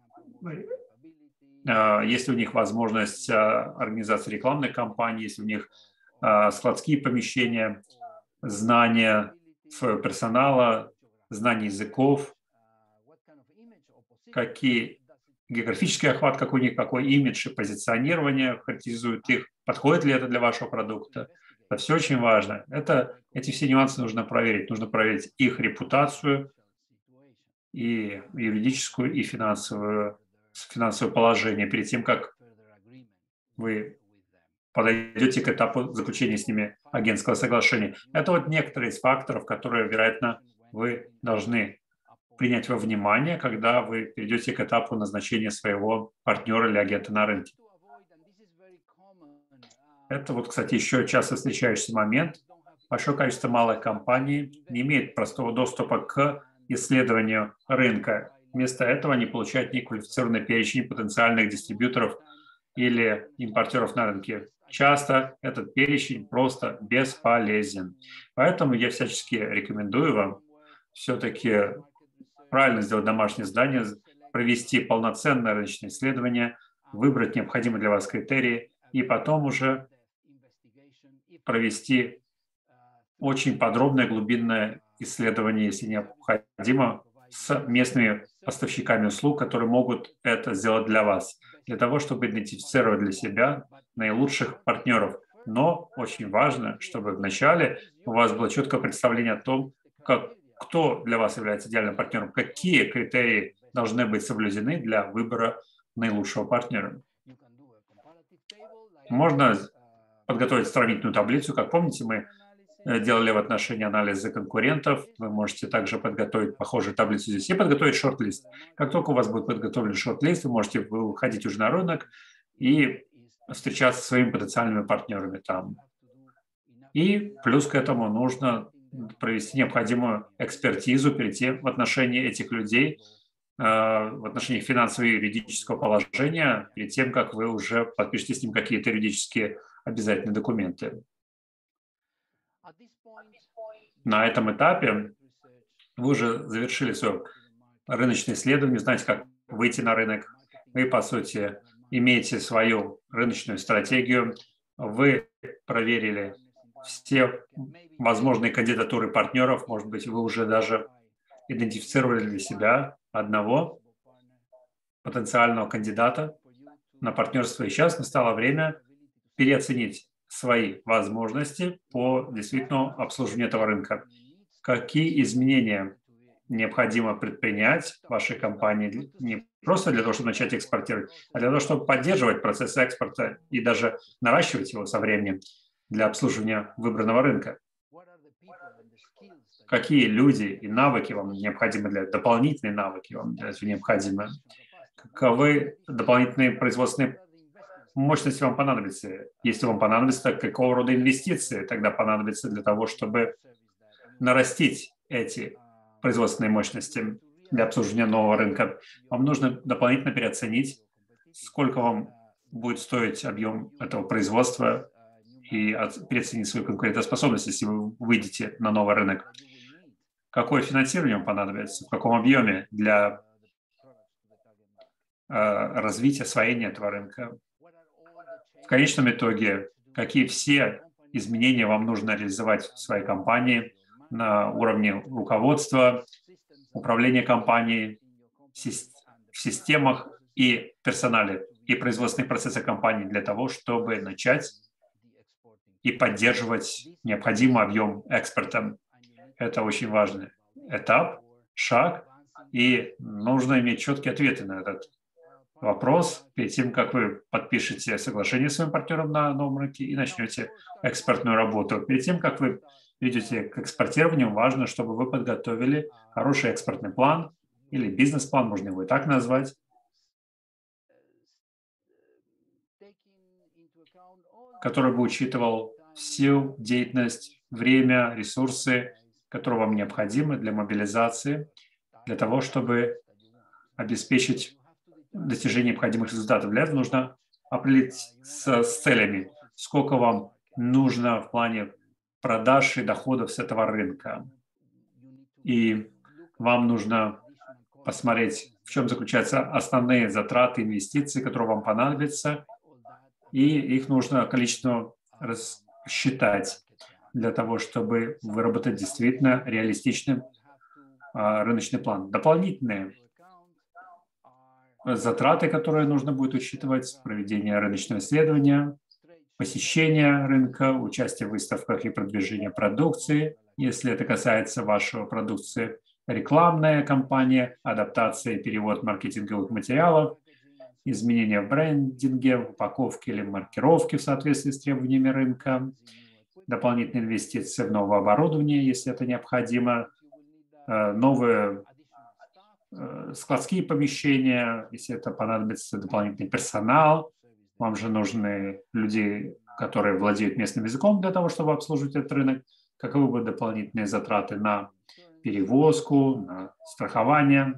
Э, есть ли у них возможность э, организации рекламной кампании, есть ли у них э, складские помещения, знания своего персонала, знания языков, какие географический охват, какой у них, какой имидж и позиционирование характеризует их, подходит ли это для вашего продукта. Это все очень важно. Это, эти все нюансы нужно проверить. Нужно проверить их репутацию, и юридическую, и финансовую, финансовое положение перед тем, как вы подойдете к этапу заключения с ними агентского соглашения. Это вот некоторые из факторов, которые, вероятно, вы должны принять во внимание, когда вы перейдете к этапу назначения своего партнера или агента на рынке. Это вот, кстати, еще часто встречающийся момент. Большое количество малых компаний не имеет простого доступа к исследованию рынка. Вместо этого они получают неквалифицированный перечень потенциальных дистрибьюторов или импортеров на рынке. Часто этот перечень просто бесполезен. Поэтому я всячески рекомендую вам все-таки правильно сделать домашнее задание, провести полноценное рыночное исследование, выбрать необходимые для вас критерии и потом уже провести очень подробное глубинное исследование, если необходимо, с местными поставщиками услуг, которые могут это сделать для вас, для того, чтобы идентифицировать для себя наилучших партнеров. Но очень важно, чтобы вначале у вас было четкое представление о том, как, кто для вас является идеальным партнером, какие критерии должны быть соблюдены для выбора наилучшего партнера. Можно подготовить сравнительную таблицу. Как помните, мы делали в отношении анализа конкурентов. Вы можете также подготовить похожую таблицу здесь и подготовить шорт-лист. Как только у вас будет подготовлен шорт-лист, вы можете выходить уже на рынок и встречаться со своими потенциальными партнерами там. И плюс к этому нужно провести необходимую экспертизу перед тем в отношении этих людей, в отношении финансового и юридического положения, перед тем, как вы уже подпишете с ним какие-то юридические обязательные документы. На этом этапе вы уже завершили свое рыночное исследование, знаете, как выйти на рынок. Вы, по сути, имеете свою рыночную стратегию. Вы проверили все возможные кандидатуры партнеров. Может быть, вы уже даже идентифицировали для себя одного потенциального кандидата на партнерство. И сейчас настало время переоценить свои возможности по действительно обслуживанию этого рынка. Какие изменения необходимо предпринять в вашей компании не просто для того, чтобы начать экспортировать, а для того, чтобы поддерживать процесс экспорта и даже наращивать его со временем для обслуживания выбранного рынка? Какие люди и навыки вам необходимы для дополнительные навыки вам для этого необходимы? Каковы дополнительные производственные мощности вам понадобится? Если вам понадобится, так какого рода инвестиции тогда понадобится для того, чтобы нарастить эти производственные мощности для обслуживания нового рынка? Вам нужно дополнительно переоценить, сколько вам будет стоить объем этого производства и переоценить свою конкурентоспособность, если вы выйдете на новый рынок. Какое финансирование вам понадобится, в каком объеме для э, развития, освоения этого рынка? В конечном итоге, какие все изменения вам нужно реализовать в своей компании на уровне руководства, управления компанией, в системах и персонале, и производственных процессах компании для того, чтобы начать и поддерживать необходимый объем экспорта. Это очень важный этап, шаг, и нужно иметь четкие ответы на этот вопрос перед тем, как вы подпишете соглашение с своим партнером на новом рынке и начнете экспортную работу. Перед тем, как вы перейдете к экспортированию, важно, чтобы вы подготовили хороший экспортный план или бизнес-план, можно его и так назвать, который бы учитывал всю деятельность, время, ресурсы, которые вам необходимы для мобилизации, для того, чтобы обеспечить достижение необходимых результатов. Для этого нужно определить с, с целями, сколько вам нужно в плане продаж и доходов с этого рынка. И вам нужно посмотреть, в чем заключаются основные затраты, инвестиции, которые вам понадобятся, и их нужно количество рассчитать для того, чтобы выработать действительно реалистичный а, рыночный план. Дополнительные затраты, которые нужно будет учитывать, проведение рыночного исследования, посещение рынка, участие в выставках и продвижение продукции, если это касается вашей продукции, рекламная кампания, адаптация и перевод маркетинговых материалов, изменения в брендинге, в упаковке или маркировке в соответствии с требованиями рынка, дополнительные инвестиции в новое оборудование, если это необходимо, новые складские помещения, если это понадобится дополнительный персонал. Вам же нужны люди, которые владеют местным языком для того, чтобы обслуживать этот рынок. Каковы будут дополнительные затраты на перевозку, на страхование.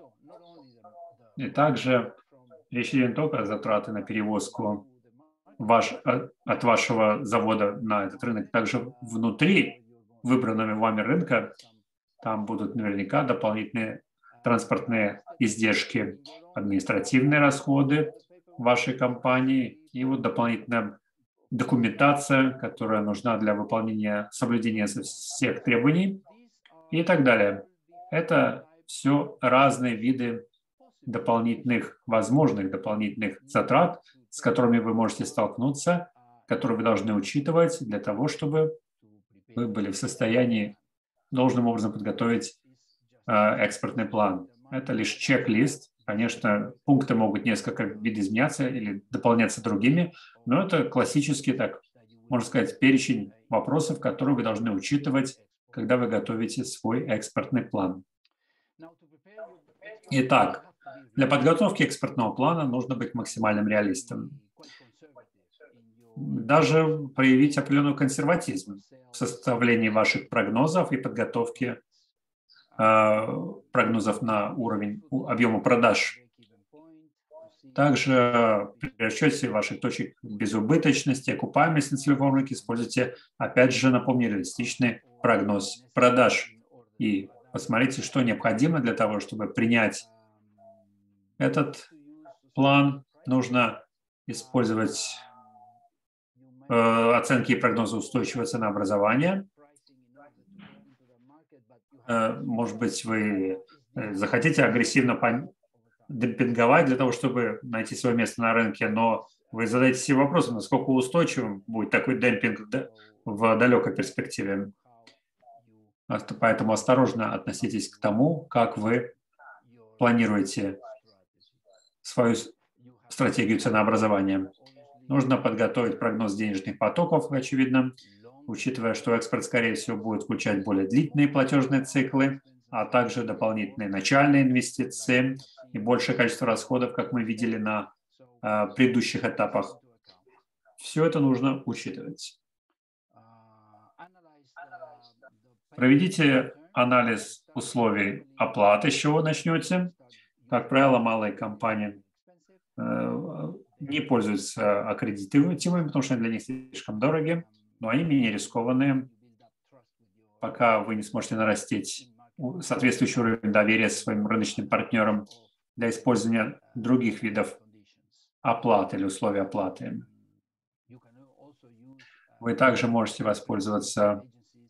И также речь идет не только о затраты на перевозку ваш, от вашего завода на этот рынок, также внутри выбранного вами рынка там будут наверняка дополнительные транспортные издержки, административные расходы вашей компании и вот дополнительная документация, которая нужна для выполнения, соблюдения всех требований и так далее. Это все разные виды дополнительных, возможных дополнительных затрат, с которыми вы можете столкнуться, которые вы должны учитывать для того, чтобы вы были в состоянии должным образом подготовить э, экспортный план. Это лишь чек-лист. Конечно, пункты могут несколько видоизменяться или дополняться другими, но это классический, так можно сказать, перечень вопросов, которые вы должны учитывать, когда вы готовите свой экспортный план. Итак, для подготовки экспортного плана нужно быть максимальным реалистом. Даже проявить определенный консерватизм в составлении ваших прогнозов и подготовке э, прогнозов на уровень объема продаж. Также при расчете ваших точек безубыточности, окупаемости на целевом рынке используйте, опять же, напомню, реалистичный прогноз продаж. И посмотрите, что необходимо для того, чтобы принять этот план. Нужно использовать э, оценки и прогнозы устойчивого ценообразования. Э, может быть, вы захотите агрессивно демпинговать для того, чтобы найти свое место на рынке, но вы задаете себе вопрос, насколько устойчивым будет такой демпинг в далекой перспективе. Поэтому осторожно относитесь к тому, как вы планируете свою стратегию ценообразования. Нужно подготовить прогноз денежных потоков, очевидно, учитывая, что экспорт, скорее всего, будет включать более длительные платежные циклы, а также дополнительные начальные инвестиции и большее количество расходов, как мы видели на э, предыдущих этапах. Все это нужно учитывать. Проведите анализ условий оплаты, с чего начнете. Как правило, малые компании э, не пользуются аккредитивами, потому что они для них слишком дороги, но они менее рискованные, пока вы не сможете нарастить соответствующий уровень доверия своим рыночным партнерам для использования других видов оплаты или условий оплаты. Вы также можете воспользоваться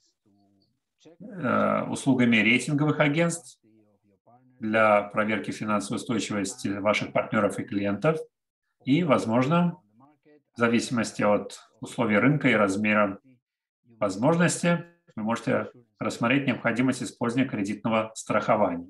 э, услугами рейтинговых агентств для проверки финансовой устойчивости ваших партнеров и клиентов. И, возможно, в зависимости от условий рынка и размера возможности, вы можете рассмотреть необходимость использования кредитного страхования.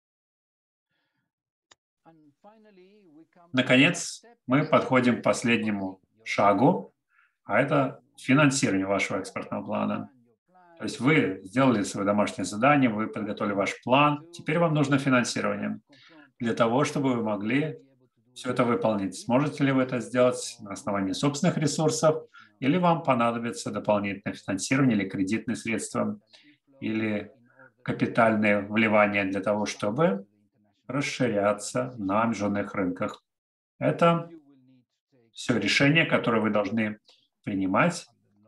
Наконец, мы подходим к последнему шагу, а это финансирование вашего экспортного плана. То есть вы сделали свое домашнее задание, вы подготовили ваш план, теперь вам нужно финансирование для того, чтобы вы могли все это выполнить. Сможете ли вы это сделать на основании собственных ресурсов, или вам понадобится дополнительное финансирование или кредитные средства, или капитальные вливания для того, чтобы расширяться на международных рынках. Это все решения, которые вы должны принимать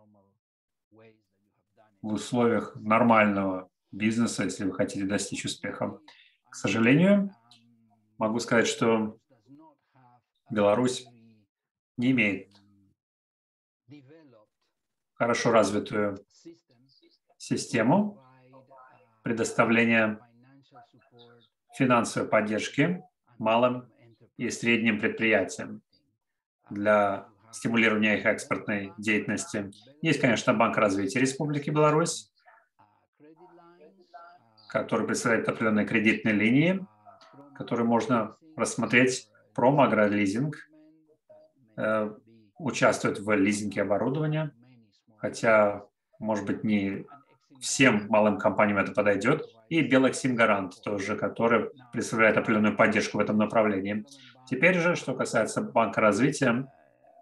в условиях нормального бизнеса, если вы хотите достичь успеха. К сожалению, могу сказать, что Беларусь не имеет хорошо развитую систему предоставления финансовой поддержки малым и средним предприятиям для стимулирования их экспортной деятельности. Есть, конечно, Банк развития Республики Беларусь, который представляет определенные кредитные линии, которые можно рассмотреть. Промо-агролизинг э, участвует в лизинге оборудования, хотя, может быть, не всем малым компаниям это подойдет. И Белаксим Гарант тоже, который представляет определенную поддержку в этом направлении. Теперь же, что касается Банка развития,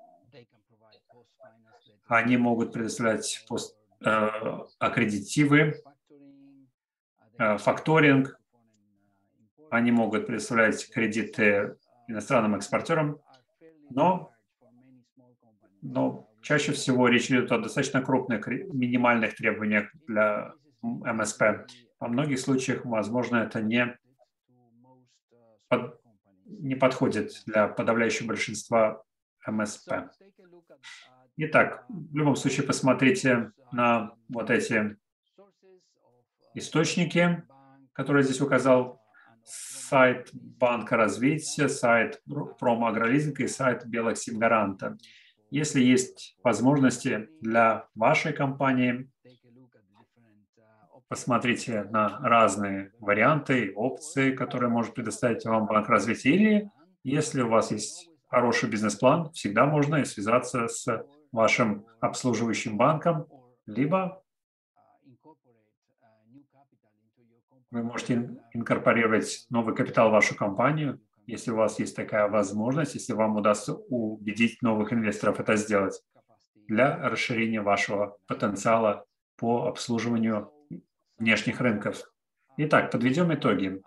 они могут предоставлять пост, э, аккредитивы, э, факторинг, они могут предоставлять кредиты иностранным экспортерам, но, но чаще всего речь идет о достаточно крупных минимальных требованиях для эм эс пэ. Во многих случаях, возможно, это не, под, не подходит для подавляющего большинства эм эс пэ. Итак, в любом случае посмотрите на вот эти источники, которые здесь указал: сайт Банка развития, сайт Промо-агролизинга и сайт Белаксим Гаранта. Если есть возможности для вашей компании, посмотрите на разные варианты, опции, которые может предоставить вам Банк развития. Или, если у вас есть хороший бизнес-план, всегда можно связаться с вашим обслуживающим банком, либо вы можете инкорпорировать новый капитал в вашу компанию, если у вас есть такая возможность, если вам удастся убедить новых инвесторов это сделать для расширения вашего потенциала по обслуживанию внешних рынков. Итак, подведем итоги.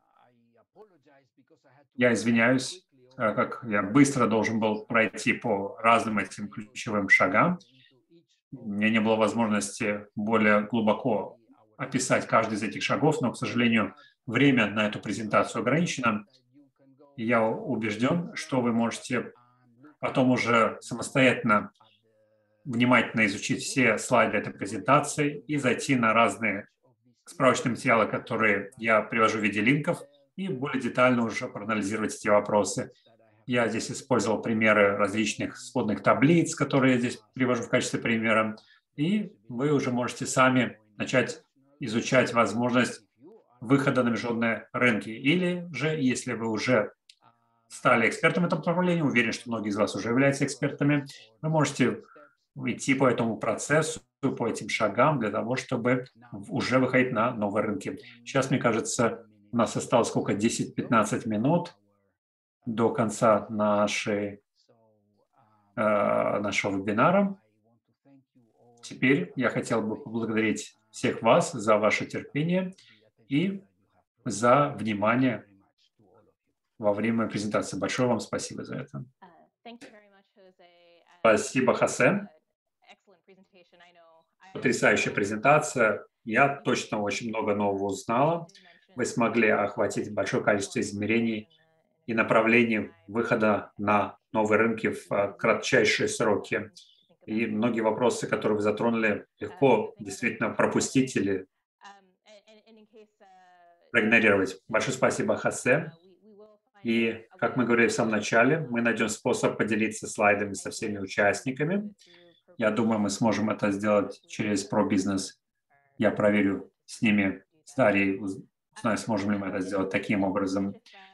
Я извиняюсь, как я быстро должен был пройти по разным этим ключевым шагам. У меня не было возможности более глубоко описать каждый из этих шагов, но, к сожалению, время на эту презентацию ограничено. И я убежден, что вы можете потом уже самостоятельно внимательно изучить все слайды этой презентации и зайти на разные справочные материалы, которые я привожу в виде линков, и более детально уже проанализировать эти вопросы. Я здесь использовал примеры различных сводных таблиц, которые я здесь привожу в качестве примера, и вы уже можете сами начать изучать возможность выхода на международные рынки. Или же, если вы уже стали экспертом в этом направлении, уверен, что многие из вас уже являются экспертами, вы можете идти по этому процессу, по этим шагам для того, чтобы уже выходить на новые рынки. Сейчас, мне кажется, у нас осталось сколько, десять-пятнадцать минут до конца нашей, э, нашего вебинара. Теперь я хотел бы поблагодарить всех вас за ваше терпение и за внимание во время презентации. Большое вам спасибо за это. Спасибо, Хосе. Потрясающая презентация. Я точно очень много нового узнала. Вы смогли охватить большое количество измерений и направлений выхода на новые рынки в кратчайшие сроки. И многие вопросы, которые вы затронули, легко действительно пропустить или проигнорировать. Большое спасибо, Хосе. И, как мы говорили в самом начале, мы найдем способ поделиться слайдами со всеми участниками. Я думаю, мы сможем это сделать через ProBusiness. Я проверю с ними, с Дарьей, узнаю, сможем ли мы это сделать таким образом.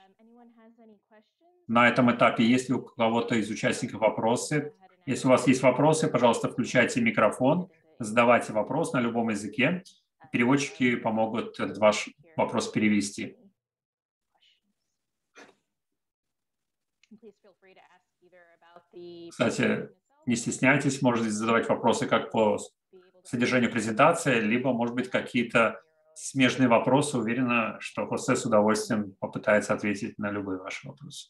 На этом этапе, есть ли у кого-то из участников вопросы? Если у вас есть вопросы, пожалуйста, включайте микрофон, задавайте вопрос на любом языке. Переводчики помогут этот ваш вопрос перевести. Кстати, не стесняйтесь, можете задавать вопросы как по содержанию презентации, либо, может быть, какие-то смежные вопросы. Уверена, что Хосе с удовольствием попытается ответить на любые ваши вопросы.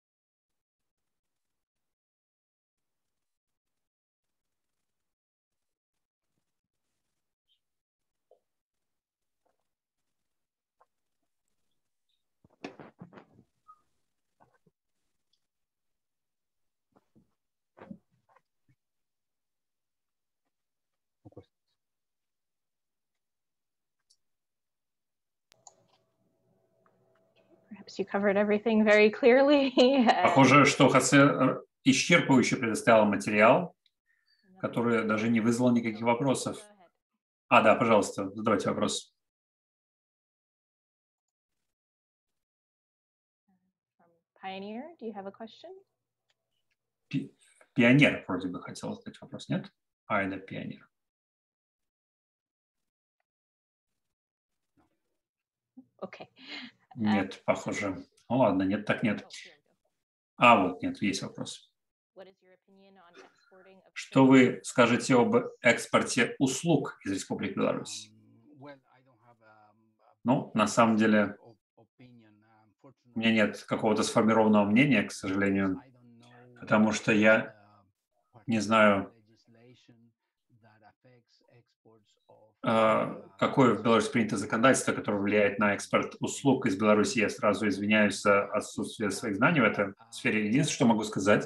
Похоже, что Хосе исчерпывающе предоставил материал, который даже не вызвал никаких вопросов. А, да, пожалуйста, задавайте вопрос. Pioneer, do you have a question? Пи- Пионер вроде бы хотел задать вопрос, нет? А, это пионер. Okay. Нет, похоже. Ну ладно, нет, так нет. А, вот, нет, есть вопрос. Что вы скажете об экспорте услуг из Республики Беларусь? Ну, на самом деле, у меня нет какого-то сформированного мнения, к сожалению, потому что я не знаю, какое в Беларуси принято законодательство, которое влияет на экспорт услуг из Беларуси. Я сразу извиняюсь за отсутствие своих знаний в этой сфере. Единственное, что могу сказать,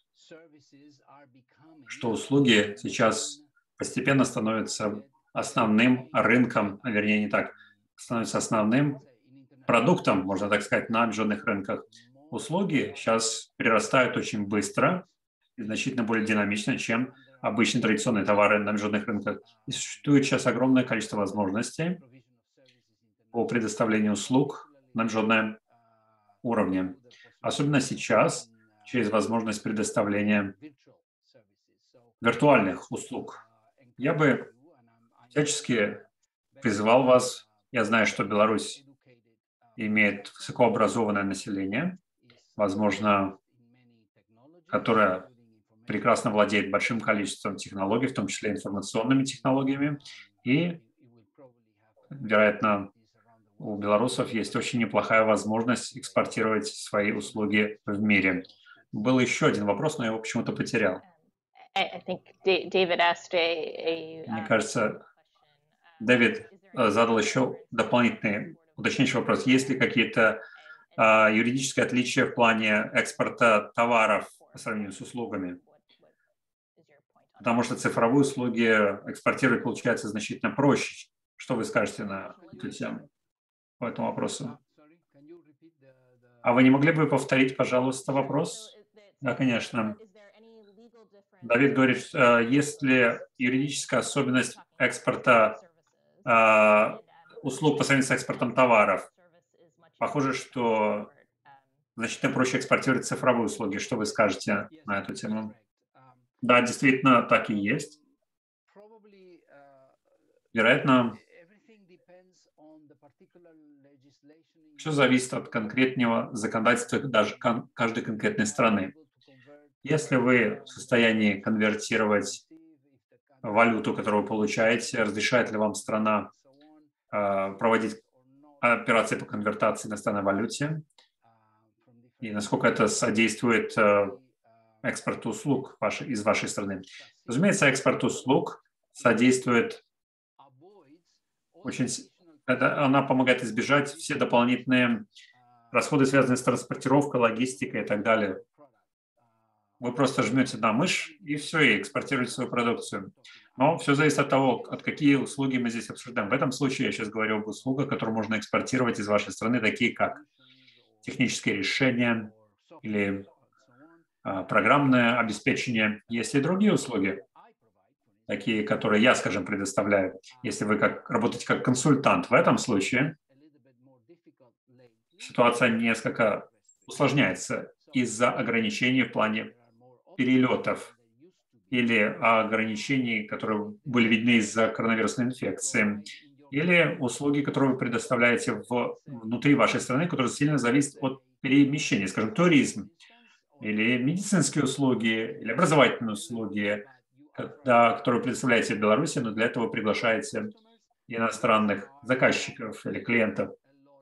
что услуги сейчас постепенно становятся основным рынком, а вернее не так, становятся основным продуктом, можно так сказать, на международных рынках. Услуги сейчас прирастают очень быстро и значительно более динамично, чем обычные традиционные товары на международных рынках. И существует сейчас огромное количество возможностей по предоставлению услуг на международном уровне. Особенно сейчас, через возможность предоставления виртуальных услуг. Я бы всячески призывал вас, я знаю, что Беларусь имеет высокообразованное население, возможно, которое прекрасно владеет большим количеством технологий, в том числе информационными технологиями, и, вероятно, у белорусов есть очень неплохая возможность экспортировать свои услуги в мире. Был еще один вопрос, но я его почему-то потерял. Мне кажется, Дэвид задал еще дополнительный уточняющий вопрос. Есть ли какие-то а, юридические отличия в плане экспорта товаров по сравнению с услугами? Потому что цифровые услуги экспортировать получается значительно проще. Что вы скажете на эту тему, по этому вопросу? А вы не могли бы повторить, пожалуйста, вопрос? Да, конечно. Давид говорит, есть ли юридическая особенность экспорта э, услуг по сравнению с экспортом товаров? Похоже, что значительно проще экспортировать цифровые услуги. Что вы скажете на эту тему? Да, действительно, так и есть. Вероятно, все зависит от конкретного законодательства даже кон- каждой конкретной страны. Если вы в состоянии конвертировать валюту, которую вы получаете, разрешает ли вам страна э, проводить операции по конвертации иностранной валюте, и насколько это содействует э, экспорту услуг вашей, из вашей страны. Разумеется, экспорт услуг содействует очень... Это, она помогает избежать все дополнительные расходы, связанные с транспортировкой, логистикой и так далее. Вы просто жмете на мышь и все, и экспортируете свою продукцию. Но все зависит от того, от какие услуги мы здесь обсуждаем. В этом случае я сейчас говорю об услугах, которые можно экспортировать из вашей страны, такие как технические решения или а, программное обеспечение. Есть и другие услуги, такие, которые я, скажем, предоставляю. Если вы как, работаете как консультант, в этом случае ситуация несколько усложняется из-за ограничений в плане перелетов или ограничений, которые были видны из-за коронавирусной инфекции, или услуги, которые вы предоставляете в, внутри вашей страны, которые сильно зависят от перемещения, скажем, туризм. или медицинские услуги, или образовательные услуги, когда, которые предоставляете в Беларуси, но для этого приглашаете иностранных заказчиков или клиентов.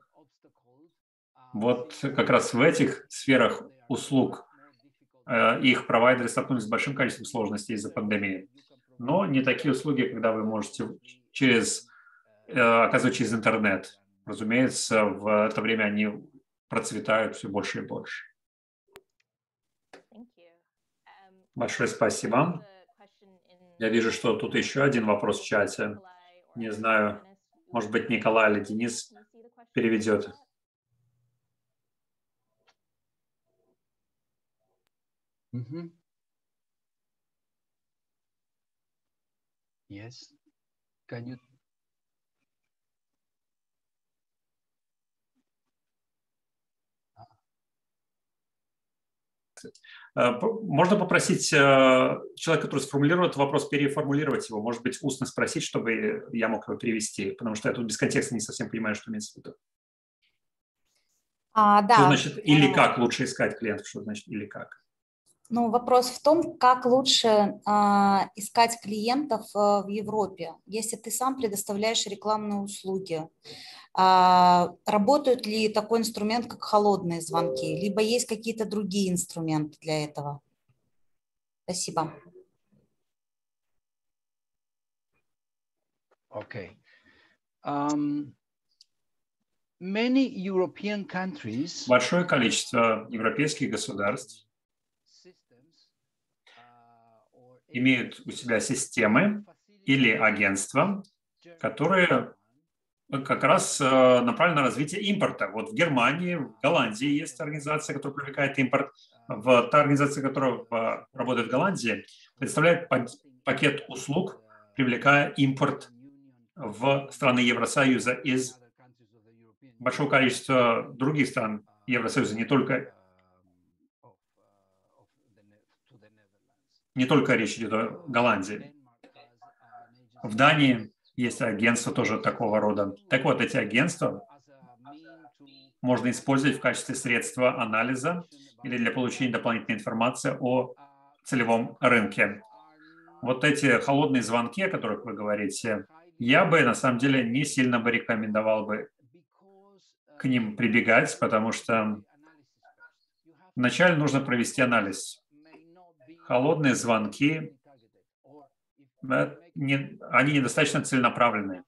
Вот как раз в этих сферах услуг э, их провайдеры столкнулись с большим количеством сложностей из-за пандемии. Но не такие услуги, когда вы можете через, э, оказывать через интернет. Разумеется, в это время они процветают все больше и больше. Большое спасибо. Я вижу, что тут еще один вопрос в чате. Не знаю, может быть, Николай или Денис переведет. Mm-hmm. Yes. Can you? Можно попросить человека, который сформулирует вопрос, переформулировать его, может быть, устно спросить, чтобы я мог его перевести, потому что я тут без контекста не совсем понимаю, что имеется в виду. А, да. Что значит или как лучше искать клиентов? Что значит или как? Ну, вопрос в том, как лучше э, искать клиентов э, в Европе, если ты сам предоставляешь рекламные услуги. Э, работают ли такой инструмент, как холодные звонки, либо есть какие-то другие инструменты для этого? Спасибо. Okay. Um, many European countries. Большое количество европейских государств имеют у себя системы или агентства, которые как раз направлены на развитие импорта. Вот в Германии, в Голландии есть организация, которая привлекает импорт. В та организация, которая работает в Голландии, представляет пакет услуг, привлекая импорт в страны Евросоюза из большого количества других стран Евросоюза, не только Не только речь идет о Голландии. В Дании есть агентства тоже такого рода. Так вот, эти агентства можно использовать в качестве средства анализа или для получения дополнительной информации о целевом рынке. Вот эти холодные звонки, о которых вы говорите, я бы на самом деле не сильно бы рекомендовал бы к ним прибегать, потому что вначале нужно провести анализ. Холодные звонки, не, они недостаточно целенаправленные.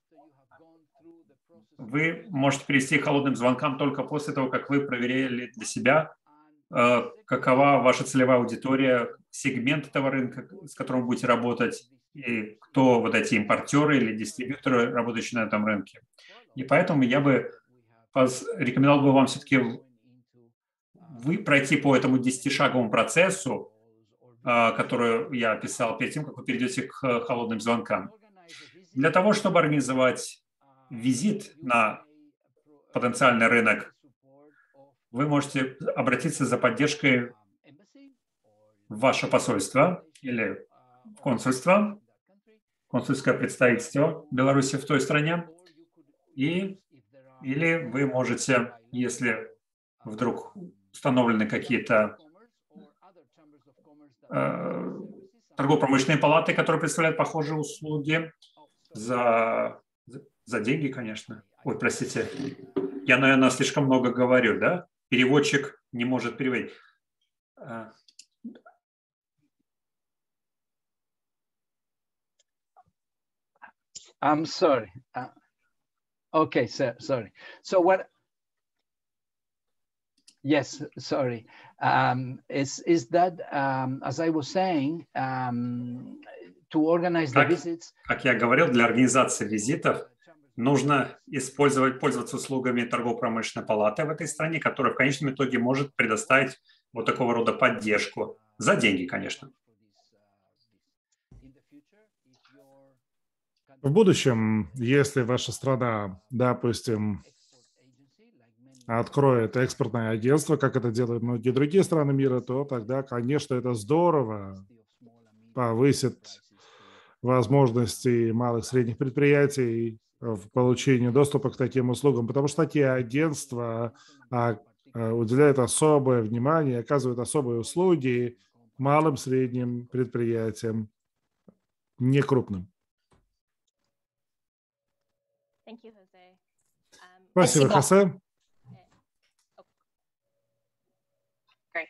Вы можете перейти к холодным звонкам только после того, как вы проверили для себя, э, какова ваша целевая аудитория, сегмент этого рынка, с которым вы будете работать, и кто вот эти импортеры или дистрибьюторы, работающие на этом рынке. И поэтому я бы рекомендовал бы вам все-таки вы пройти по этому десятишаговому процессу, которую я описал перед тем, как вы перейдете к холодным звонкам. Для того, чтобы организовать визит на потенциальный рынок, вы можете обратиться за поддержкой в ваше посольство или в консульство, консульское представительство Беларуси в той стране, и, или вы можете, если вдруг установлены какие-то торгово-промышленные палаты, которые представляют похожие услуги за, за деньги, конечно. Ой, простите, я, наверное, слишком много говорю, да? Переводчик не может переводить. I'm sorry. Uh, okay, sir, sorry. So what? Yes, sorry. Um, is is that um, as I was saying, um, to organize the как, visits? Как я говорил, для организации визитов нужно использовать, пользоваться услугами торгово-промышленной палаты в этой стране, которая в конечном итоге может предоставить вот такого рода поддержку за деньги, конечно. В будущем, если ваша страна, допустим, откроет экспортное агентство, как это делают многие другие страны мира, то тогда, конечно, это здорово повысит возможности малых и средних предприятий в получении доступа к таким услугам, потому что такие агентства уделяет особое внимание, оказывает особые услуги малым, средним предприятиям, не крупным. Thank you, Jose. Um, Спасибо, Спасибо. Хосе. Great.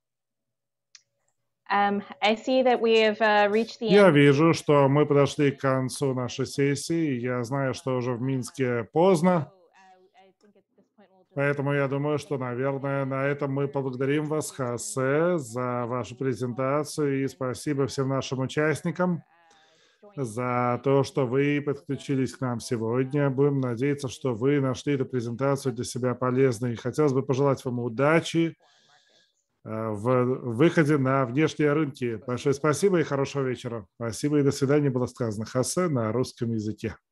Um, I see that we have uh, reached the Я end. вижу, что мы подошли к концу нашей сессии. Я знаю, что уже в Минске поздно, поэтому я думаю, что, наверное, на этом мы поблагодарим вас, Хосе, за вашу презентацию, и спасибо всем нашим участникам за то, что вы подключились к нам сегодня. Будем надеяться, что вы нашли эту презентацию для себя полезной. Хотелось бы пожелать вам удачи в выходе на внешние рынки. Большое спасибо и хорошего вечера. Спасибо и до свидания было сказано Хосе на русском языке.